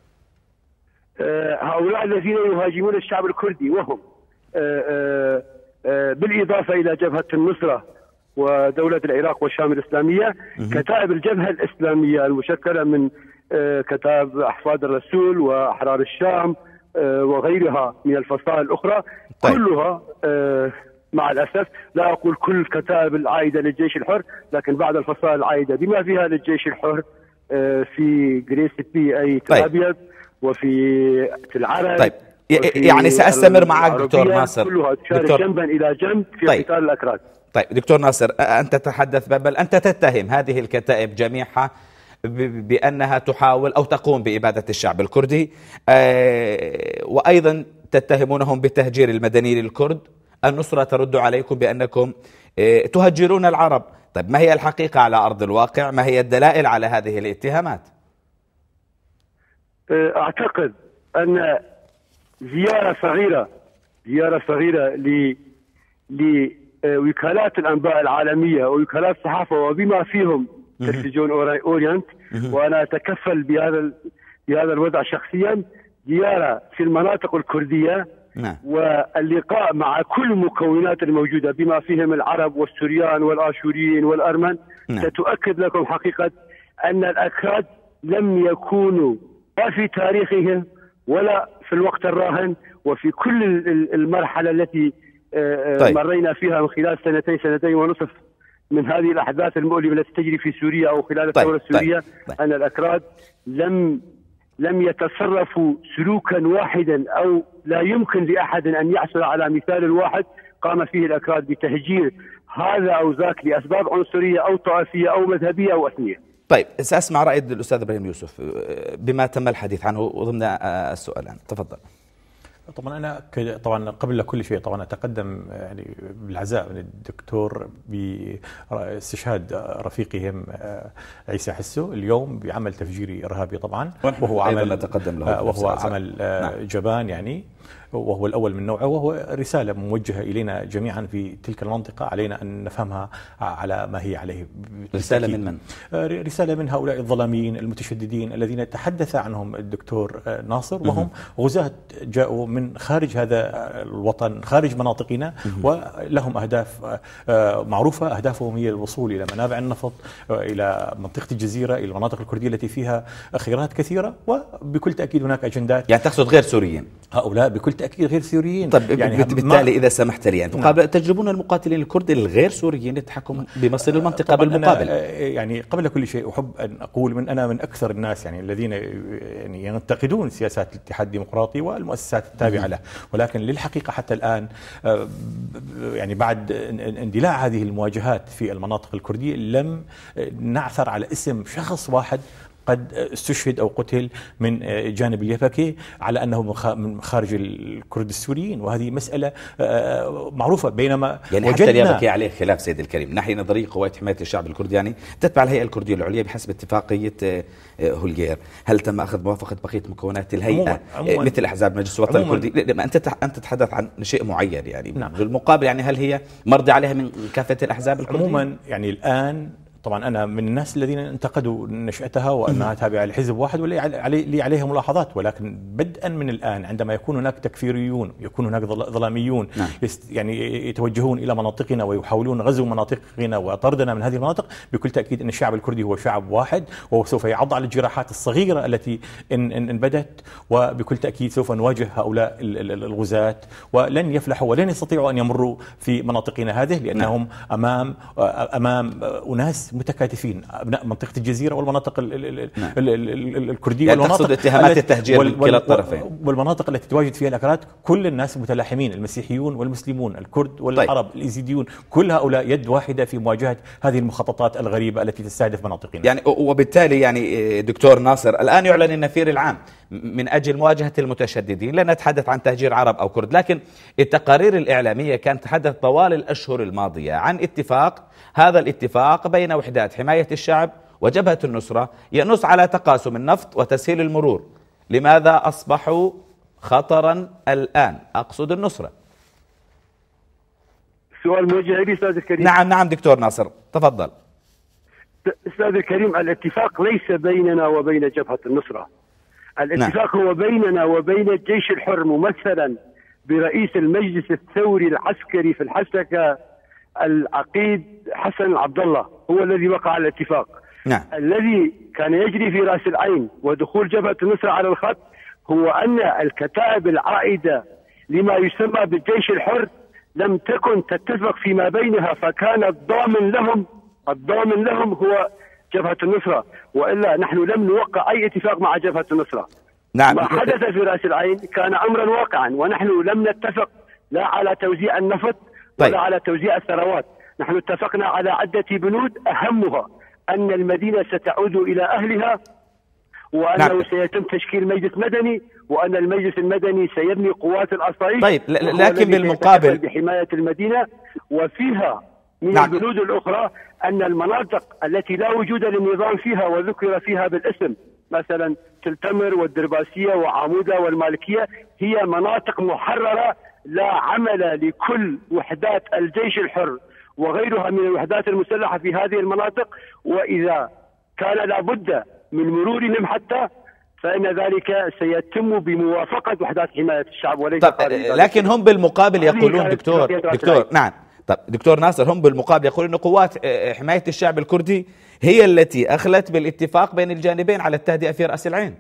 أه هؤلاء الذين يهاجمون الشعب الكردي، وهم أه أه أه بالإضافة إلى جبهة النصرة ودولة العراق والشام الإسلامية، كتائب الجبهة الإسلامية المشكلة من أه كتائب أحفاد الرسول وأحرار الشام أه وغيرها من الفصائل الأخرى. طيب. كلها أه مع الأسف، لا أقول كل الكتائب العائدة للجيش الحر، لكن بعض الفصائل العائدة بما فيها للجيش الحر أه في جريس بي أي تلابيب وفي في العرب. طيب يعني سأستمر معك دكتور ناصر. كلها تشارك دكتور... جنبا إلى جنب في طيب. قتال الأكراد. طيب دكتور ناصر، أنت تتحدث بل أنت تتهم هذه الكتائب جميعها بأنها تحاول أو تقوم بإبادة الشعب الكردي، وأيضا تتهمونهم بتهجير المدنيين الكرد. النصرة ترد عليكم بأنكم تهجرون العرب. طيب ما هي الحقيقة على أرض الواقع؟ ما هي الدلائل على هذه الاتهامات؟ أعتقد أن زيارة صغيرة زيارة صغيرة ل لوكالات الأنباء العالمية ووكالات الصحافة وبما فيهم تلفزيون أورينت، وأنا أتكفل بهذا بهذا الوضع شخصيا، زيارة في المناطق الكردية نعم. واللقاء مع كل المكونات الموجودة بما فيهم العرب والسوريان والآشوريين والأرمن نعم. ستؤكد لكم حقيقة أن الأكراد لم يكونوا لا في تاريخهم ولا في الوقت الراهن وفي كل المرحلة التي طيب. مرينا فيها من خلال سنتين سنتين ونصف من هذه الأحداث المؤلمة التي تجري في سوريا أو خلال الثورة طيب. السورية طيب. طيب. أن الأكراد لم لم يتصرفوا سلوكا واحدا، أو لا يمكن لأحد أن يحصل على مثال واحد قام فيه الأكراد بتهجير هذا أو ذاك لأسباب عنصرية أو طائفية أو مذهبية أو أثنية. طيب سأسمع رأي الأستاذ إبراهيم يوسف بما تم الحديث عنه ضمن السؤال الآن. تفضل. طبعا انا طبعا قبل كل شيء طبعا اتقدم يعني بالعزاء من الدكتور باستشهاد رفيقهم عيسى حسو اليوم بعمل تفجيري ارهابي طبعا، وهو عمل نتقدم له وهو عمل نعم. جبان يعني، وهو الأول من نوعه، وهو رسالة موجهة إلينا جميعا في تلك المنطقة علينا أن نفهمها على ما هي عليه. رسالة من من؟ رسالة من هؤلاء الظلاميين المتشددين الذين تحدث عنهم الدكتور ناصر، وهم غزاة جاءوا من خارج هذا الوطن خارج مناطقنا ولهم أهداف معروفة. أهدافهم هي الوصول إلى منابع النفط، إلى منطقة الجزيرة، إلى المناطق الكردية التي فيها خيرات كثيرة، وبكل تأكيد هناك أجندات. يعني تقصد غير سوريين؟ هؤلاء بكل تأكيد غير سوريين. طيب يعني بالتالي إذا سمحت لي أنت نعم. تجربون المقاتلين الكرد الغير سوريين للتحكم بمصير المنطقة بالمقابل. يعني قبل كل شيء أحب أن أقول من أنا من أكثر الناس يعني الذين يعني ينتقدون سياسات الاتحاد الديمقراطي والمؤسسات التابعة له، ولكن للحقيقة حتى الآن يعني بعد اندلاع هذه المواجهات في المناطق الكردية لم نعثر على اسم شخص واحد قد استشهد أو قتل من جانب اليبكي على أنه من خارج الكرد السوريين، وهذه مسألة معروفة. بينما يعني حتى اليبكي عليه خلاف سيد الكريم ناحية نظرية قوات حماية الشعب الكردي، يعني تتبع الهيئة الكردية العليا بحسب اتفاقية هولجير. هل تم أخذ موافقة بقية مكونات الهيئة عموماً عموماً مثل أحزاب مجلس الوطن الكردي؟ لما أنت أنت تتحدث عن شيء معين يعني نعم. بالمقابل يعني هل هي مرضي عليها من كافة الأحزاب الكردية؟ عموما يعني الآن طبعا أنا من الناس الذين انتقدوا نشأتها وأنها تابعة لحزب واحد ولي علي عليها ملاحظات، ولكن بدءا من الآن عندما يكون هناك تكفيريون، يكون هناك ظلاميون نعم. يعني يتوجهون إلى مناطقنا ويحاولون غزو مناطقنا وطردنا من هذه المناطق، بكل تأكيد أن الشعب الكردي هو شعب واحد، وهو سوف يعض على الجراحات الصغيرة التي إن, إن, إن بدت، وبكل تأكيد سوف نواجه هؤلاء الغزاة ولن يفلحوا ولن يستطيعوا أن يمروا في مناطقنا هذه، لأنهم نعم. أمام أمام أناس متكاتفين، أبناء منطقة الجزيرة والمناطق ال ال ال ال ال ال الكردية يعني والمناطق اتهامات التهجير من كلا الطرفين، والمناطق التي تواجد فيها الأكراد كل الناس متلاحمين، المسيحيون والمسلمون، الكرد والعرب، طيب. الإيزيديون، كل هؤلاء يد واحدة في مواجهة هذه المخططات الغريبة التي تستهدف مناطقنا. يعني وبالتالي يعني دكتور ناصر الآن يعلن النفير العام من أجل مواجهة المتشددين، لا نتحدث عن تهجير عرب أو كرد، لكن التقارير الإعلامية كانت تتحدث طوال الأشهر الماضية عن اتفاق، هذا الاتفاق بين وحدات حماية الشعب وجبهة النصرة ينص على تقاسم النفط وتسهيل المرور. لماذا أصبحوا خطرا الآن؟ أقصد النصرة. سؤال موجه لي أستاذ الكريم. نعم نعم دكتور ناصر تفضل. أستاذ الكريم، الاتفاق ليس بيننا وبين جبهة النصرة. الاتفاق نعم. هو بيننا وبين الجيش الحر ممثلا برئيس المجلس الثوري العسكري في الحسكة العقيد حسن عبد الله، هو الذي وقع الاتفاق. نعم. الذي كان يجري في رأس العين ودخول جبهة النصرة على الخط هو أن الكتائب العائدة لما يسمى بالجيش الحر لم تكن تتفق فيما بينها، فكان الضامن لهم الضامن لهم هو جبهة النصرة، وإلا نحن لم نوقع أي اتفاق مع جبهة النصرة. نعم. ما حدث في رأس العين كان أمرا واقعا، ونحن لم نتفق لا على توزيع النفط ولا طيب. على توزيع الثروات. نحن اتفقنا على عدة بنود أهمها أن المدينة ستعود إلى أهلها، وأنه نعم. سيتم تشكيل مجلس مدني، وأن المجلس المدني سيبني قوات الأصائش. طيب لكن بالمقابل بحماية المدينة، وفيها من نعم. البنود الأخرى أن المناطق التي لا وجود للنظام فيها وذكر فيها بالاسم مثلا تلتمر والدرباسية وعمودة والمالكية هي مناطق محررة لا عمل لكل وحدات الجيش الحر وغيرها من الوحدات المسلحة في هذه المناطق، وإذا كان لابد من مرورهم حتى فإن ذلك سيتم بموافقة وحدات حماية الشعب وليس. طب لكن هم بالمقابل يقولون دكتور دكتور نعم طب دكتور ناصر، هم بالمقابل يقولون أن قوات حماية الشعب الكردي هي التي أخلت بالاتفاق بين الجانبين على التهدئة في رأس العين.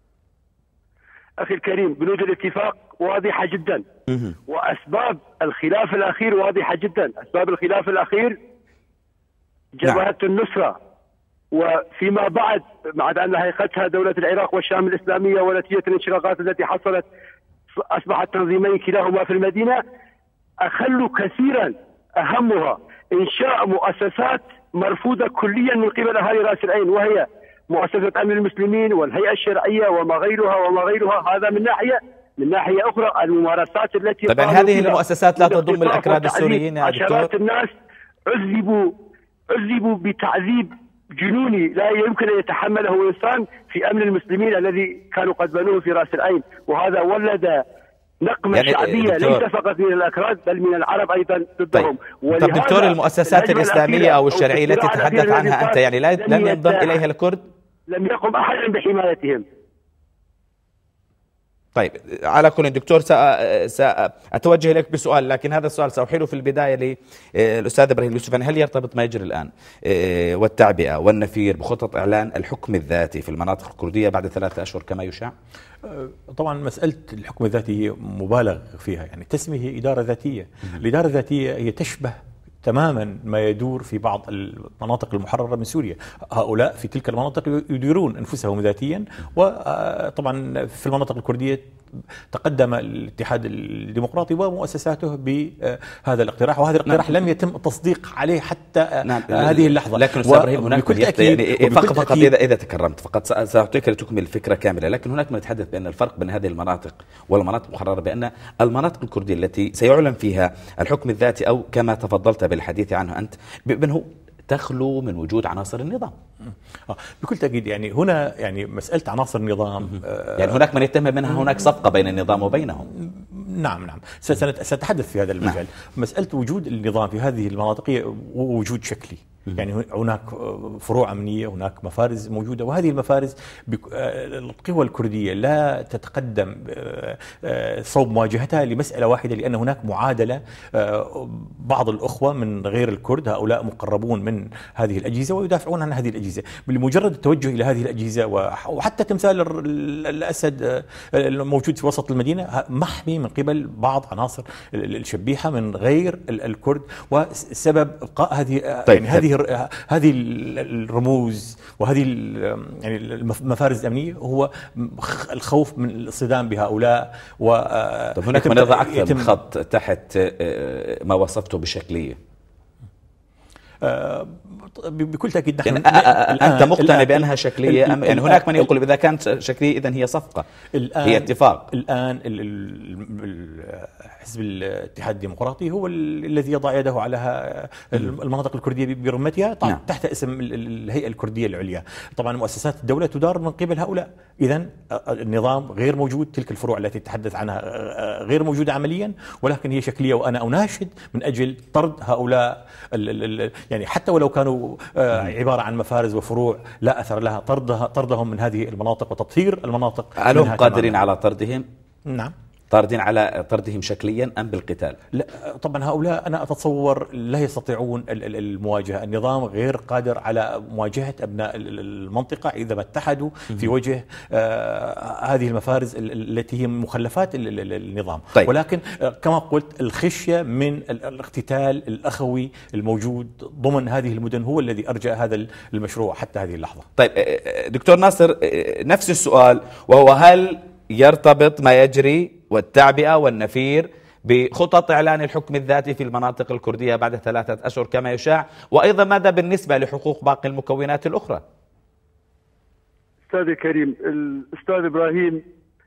أخي الكريم، بنود الاتفاق واضحة جدا، وأسباب الخلاف الأخير واضحة جدا. أسباب الخلاف الأخير جبهة نعم. النصرة، وفيما بعد بعد أن هيئتها دولة العراق والشام الإسلامية ونتيجة الانشقاقات التي حصلت أصبح التنظيمين كلاهما في المدينة أخلوا كثيرا، أهمها إنشاء مؤسسات مرفوضة كليا من قبل أهالي رأس العين، وهي مؤسسة أمن المسلمين والهيئة الشرعية وما غيرها وما غيرها. هذا من ناحية. من ناحية أخرى الممارسات التي طبعا هذه المؤسسات لا تضم الأكراد السوريين يا دكتور. عشرات الناس عذبوا عذبوا بتعذيب جنوني لا يمكن أن يتحمله إنسان في أمن المسلمين الذي كانوا قد بنوه في رأس العين، وهذا ولد نقمة يعني شعبية ليس فقط من الأكراد بل من العرب أيضا ضدهم. طيب. طب دكتور، المؤسسات الإسلامية أو الشرعية التي تتحدث عنها أنت يعني لن ينضم إليها الكرد؟ لم يقم أحد بحمايتهم. طيب على كل دكتور سأتوجه إليك بسؤال، لكن هذا السؤال سأحيله في البداية للأستاذ إبراهيم يوسف. هل يرتبط ما يجري الآن والتعبئة والنفير بخطط إعلان الحكم الذاتي في المناطق الكردية بعد ثلاثة أشهر كما يشاع؟ طبعا مسألة الحكم الذاتي هي مبالغ فيها، يعني تسمية هي إدارة ذاتية. الإدارة الذاتية هي تشبه تماما ما يدور في بعض المناطق المحررة من سوريا. هؤلاء في تلك المناطق يديرون أنفسهم ذاتيا، وطبعا في المناطق الكردية تقدم الاتحاد الديمقراطي ومؤسساته بهذا الاقتراح، وهذا الاقتراح نعم. لم يتم التصديق عليه حتى نعم. هذه اللحظة. لكن أستاذ إبراهيم هناك بكل تأكيد يعني فقط, فقط إذا, إذا تكرمت فقط سأعطيك لتكمل الفكرة كاملة، لكن هناك من يتحدث بأن الفرق بين هذه المناطق والمناطق المحررة بأن المناطق الكردية التي سيعلن فيها الحكم الذاتي أو كما تفضلت بالحديث عنه أنت بأنه تخلو من وجود عناصر النظام. بكل تأكيد يعني هنا يعني مسألة عناصر النظام يعني هناك من يتهم منها هناك صفقة بين النظام وبينهم. نعم نعم سأتحدث في هذا المجال. نعم. مسألة وجود النظام في هذه المناطق هي وجود شكلي، يعني هناك فروع أمنية، هناك مفارز موجودة، وهذه المفارز القوى الكردية لا تتقدم صوب مواجهتها لمسألة واحدة، لأن هناك معادلة. بعض الأخوة من غير الكرد هؤلاء مقربون من هذه الأجهزة ويدافعون عن هذه الأجهزة. بمجرد التوجه إلى هذه الأجهزة وحتى تمثال الأسد الموجود في وسط المدينة محمي من قبل بعض عناصر الشبيحة من غير الكرد، وسبب إبقاء هذه طيب. يعني هذه هذه الرموز وهذه يعني المفارز الأمنية هو الخوف من الصدام بهؤلاء. و طب هناك من يضع أكثر من خط تحت ما وصفته بشكلية. بكل تأكيد نحن يعني أنت مقتنع بأنها شكلية أم يعني هناك من يقول إذا كانت شكلية إذن هي صفقة، هي اتفاق؟ الآن حزب الاتحاد الديمقراطي هو الذي يضع يده على المناطق الكردية برمتها نعم. تحت اسم الهيئة الكردية العليا. طبعا مؤسسات الدولة تدار من قبل هؤلاء، إذن النظام غير موجود، تلك الفروع التي تتحدث عنها غير موجودة عمليا، ولكن هي شكلية. وأنا أناشد من أجل طرد هؤلاء يعني حتى ولو كانوا عبارة عن مفارز وفروع لا أثر لها، طردها طردهم من هذه المناطق وتطهير المناطق. هل هم قادرين على طردهم؟ نعم. طاردين على طردهم شكليا أم بالقتال؟ لا طبعا هؤلاء أنا أتصور لا يستطيعون المواجهة، النظام غير قادر على مواجهة أبناء المنطقة إذا ما اتحدوا في وجه آه هذه المفارز التي هي مخلفات النظام. طيب. ولكن آه كما قلت الخشية من الاقتتال الأخوي الموجود ضمن هذه المدن هو الذي أرجى هذا المشروع حتى هذه اللحظة. طيب دكتور ناصر، نفس السؤال، وهو هل يرتبط ما يجري والتعبئة والنفير بخطط إعلان الحكم الذاتي في المناطق الكردية بعد ثلاثة أشهر كما يشاع؟ وأيضا ماذا بالنسبة لحقوق باقي المكونات الأخرى؟ أستاذ الكريم، الأستاذ إبراهيم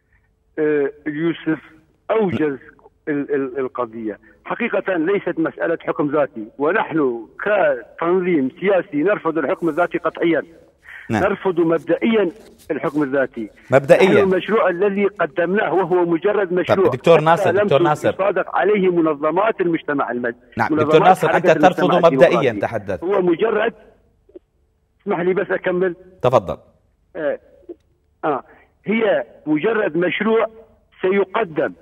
يوسف أوجز القضية. حقيقة ليست مسألة حكم ذاتي، ونحن كتنظيم سياسي نرفض الحكم الذاتي قطعيا. نعم. نرفض مبدئيا الحكم الذاتي مبدئيا. المشروع الذي قدمناه وهو مجرد مشروع. طب دكتور ناصر دكتور ناصر صادق عليه منظمات المجتمع المدني. نعم دكتور ناصر، أنت ترفض مبدئيا، تحدث. هو مجرد، اسمح لي بس أكمل. تفضل. آه. آه. هي مجرد مشروع سيقدم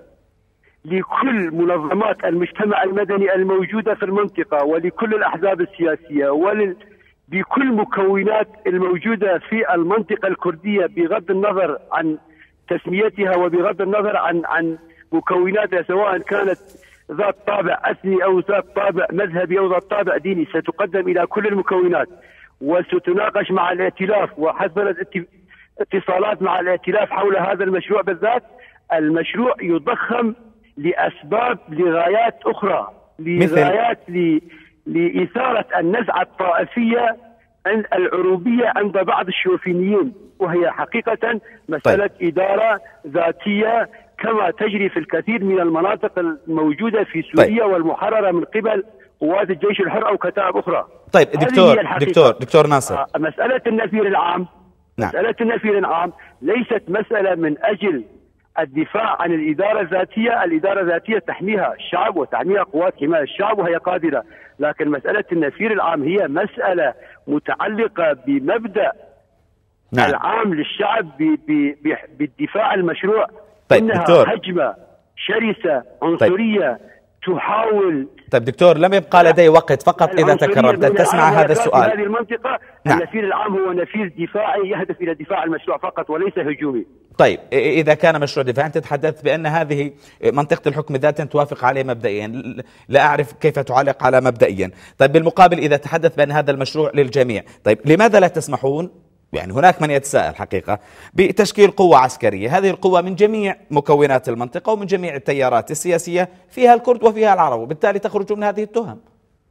لكل منظمات المجتمع المدني الموجودة في المنطقة ولكل الأحزاب السياسية ولل بكل مكونات الموجودة في المنطقة الكردية بغض النظر عن تسميتها وبغض النظر عن عن مكوناتها، سواء كانت ذات طابع أثني أو ذات طابع مذهبي أو ذات طابع ديني، ستقدم إلى كل المكونات وستناقش مع الائتلاف وحصلت اتصالات مع الائتلاف حول هذا المشروع بالذات. المشروع يضخم لأسباب لغايات أخرى، لغايات ل لإثارة النزعة الطائفية العروبية عند بعض الشوفينيين، وهي حقيقة مسألة طيب. إدارة ذاتية كما تجري في الكثير من المناطق الموجودة في سوريا طيب. والمحررة من قبل قوات الجيش الحر أو كتائب أخرى. طيب دكتور دكتور دكتور ناصر، مسألة النفير العام نعم. مسألة النفير العام ليست مسألة من أجل الدفاع عن الإدارة الذاتية. الإدارة الذاتية تحميها الشعب وتحميها قوات حماية الشعب وهي قادرة، لكن مسألة النفير العام هي مسألة متعلقة بمبدأ نعم. العام للشعب بالدفاع المشروع. طيب إنها دكتور. هجمة شرسة عنصرية طيب. تحاول. طيب دكتور، لم يبقى لدي وقت، فقط إذا تكرمت أن تسمع هذا السؤال. في هذه المنطقة نعم. النفير العام هو نفير دفاعي يهدف إلى دفاع المشروع فقط وليس هجومي. طيب إذا كان مشروع دفاع، أنت تحدثت بأن هذه منطقة الحكم الذاتي توافق عليه مبدئيا، لا أعرف كيف تعلق على مبدئيا. طيب بالمقابل إذا تحدث بأن هذا المشروع للجميع، طيب لماذا لا تسمحون، يعني هناك من يتساءل حقيقة، بتشكيل قوة عسكرية، هذه القوة من جميع مكونات المنطقة ومن جميع التيارات السياسية، فيها الكرد وفيها العرب، وبالتالي تخرج من هذه التهم.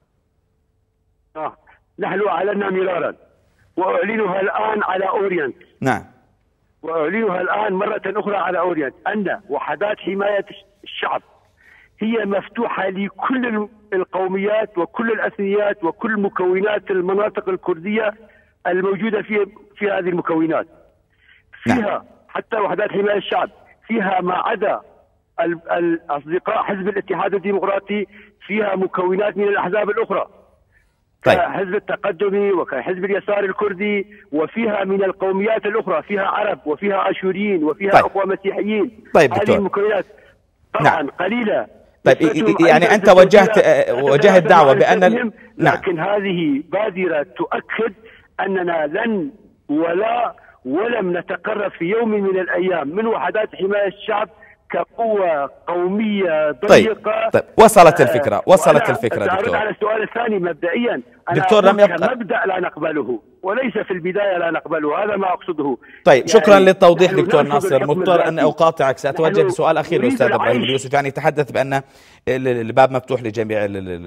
آه. نحن أعلنا مرارا وأعلنها الآن على أورينت. نعم. وأعلنها الآن مرة أخرى على أورينت أن وحدات حماية الشعب هي مفتوحة لكل القوميات وكل الأثنيات وكل مكونات المناطق الكردية الموجودة في في هذه المكونات. فيها نعم. حتى وحدات حماية الشعب فيها ما عدا الأصدقاء حزب الاتحاد الديمقراطي، فيها مكونات من الأحزاب الأخرى طيب. كحزب التقدمي وكحزب اليسار الكردي، وفيها من القوميات الأخرى، فيها عرب وفيها أشوريين وفيها طيب. أخوة مسيحيين. طيب هذه المكونات طبعا نعم. قليلة. طيب يعني أنت وجهت وجهت دعوة بأن نعم. لكن هذه بادرة تؤكد أننا لن ولا ولم نتقرب في يوم من الأيام من وحدات حماية الشعب كقوة قومية ضيقة. طيب, طيب وصلت الفكرة وصلت الفكرة دكتور. على السؤال الثاني مبدئيا أنا دكتور لم يبقى مبدأ لا نقبله وليس في البداية لا نقبله، هذا ما أقصده. طيب يعني شكرا للتوضيح دكتور ناصر، مضطر أن أقاطعك، سأتوجه بسؤال أخير للأستاذ إبراهيم اليوسف. يعني تحدث بأن الباب مفتوح لجميع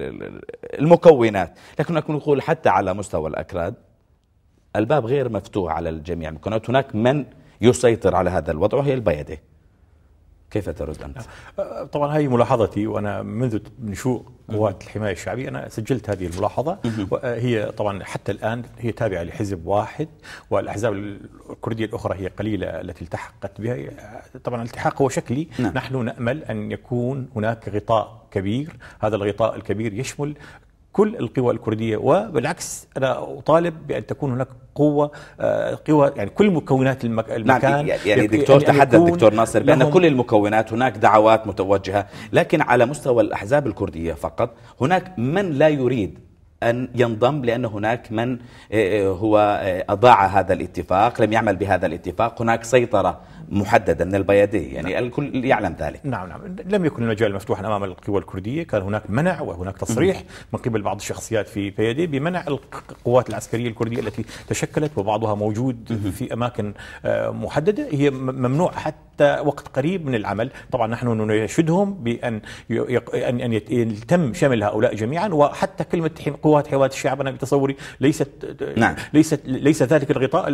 المكونات، لكن نقول حتى على مستوى الأكراد الباب غير مفتوح على الجميع المكونات، هناك من يسيطر على هذا الوضع وهي البيادة. كيف ترد أنت؟ طبعا هذه ملاحظتي، وأنا منذ نشوء قوات الحماية الشعبية أنا سجلت هذه الملاحظة. هي طبعا حتى الآن هي تابعة لحزب واحد، والأحزاب الكردية الأخرى هي قليلة التي التحقت بها. طبعا الالتحاق هو شكلي. نعم. نحن نأمل أن يكون هناك غطاء كبير، هذا الغطاء الكبير يشمل كل القوى الكردية، وبالعكس أنا أطالب بأن تكون هناك قوة قوة يعني كل مكونات المكان. نعم يعني دكتور تحدث دكتور ناصر بأن كل المكونات هناك دعوات متوجهة، لكن على مستوى الأحزاب الكردية فقط هناك من لا يريد أن ينضم لأن هناك من هو أضاع هذا الاتفاق، لم يعمل بهذا الاتفاق، هناك سيطرة محددة من البيادية، يعني نعم. الكل يعلم ذلك. نعم نعم لم يكن المجال مفتوحا أمام القوى الكردية، كان هناك منع وهناك تصريح م. من قبل بعض الشخصيات في بيادة بمنع القوات العسكرية الكردية التي تشكلت، وبعضها موجود م. في أماكن محددة، هي ممنوع حتى وقت قريب من العمل. طبعا نحن نناشدهم بأن أن يتم شمل هؤلاء جميعا، وحتى كلمة قوات حماية الشعب أنا بتصوري ليست نعم. ليست ليس ذلك الغطاء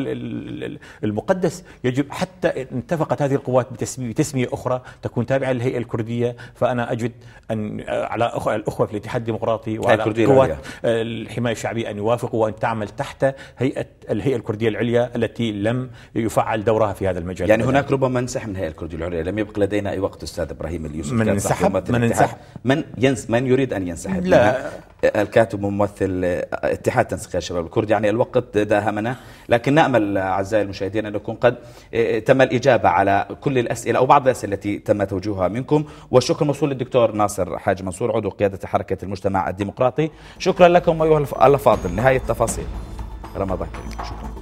المقدس. يجب حتى اتفقت هذه القوات بتسمية, بتسمية أخرى تكون تابعة للهيئة الكردية، فأنا أجد أن على الأخوة في الاتحاد الديمقراطي وعلى قوات الحماية الشعبية أن يوافقوا وأن تعمل تحت هيئة الهيئة الكردية العليا التي لم يفعل دورها في هذا المجال. يعني هناك ربما انسحب من الهيئة الكردية العليا، لم يبقى لدينا أي وقت أستاذ إبراهيم اليوسف. من انسحب من انسحب من ينس من يريد أن ينسحب؟ لا الكاتب وممثل اتحاد تنسيق الشباب الكردي. يعني الوقت داهمنا، لكن نأمل أعزائي المشاهدين أن نكون قد تم الإجابة على كل الأسئلة أو بعض الأسئلة التي تم توجيهها منكم. والشكر موصول للدكتور ناصر حاج منصور عضو قيادة حركة المجتمع الديمقراطي. شكرا لكم أيها الأفاضل. نهاية التفاصيل. رمضان كريم. شكرا.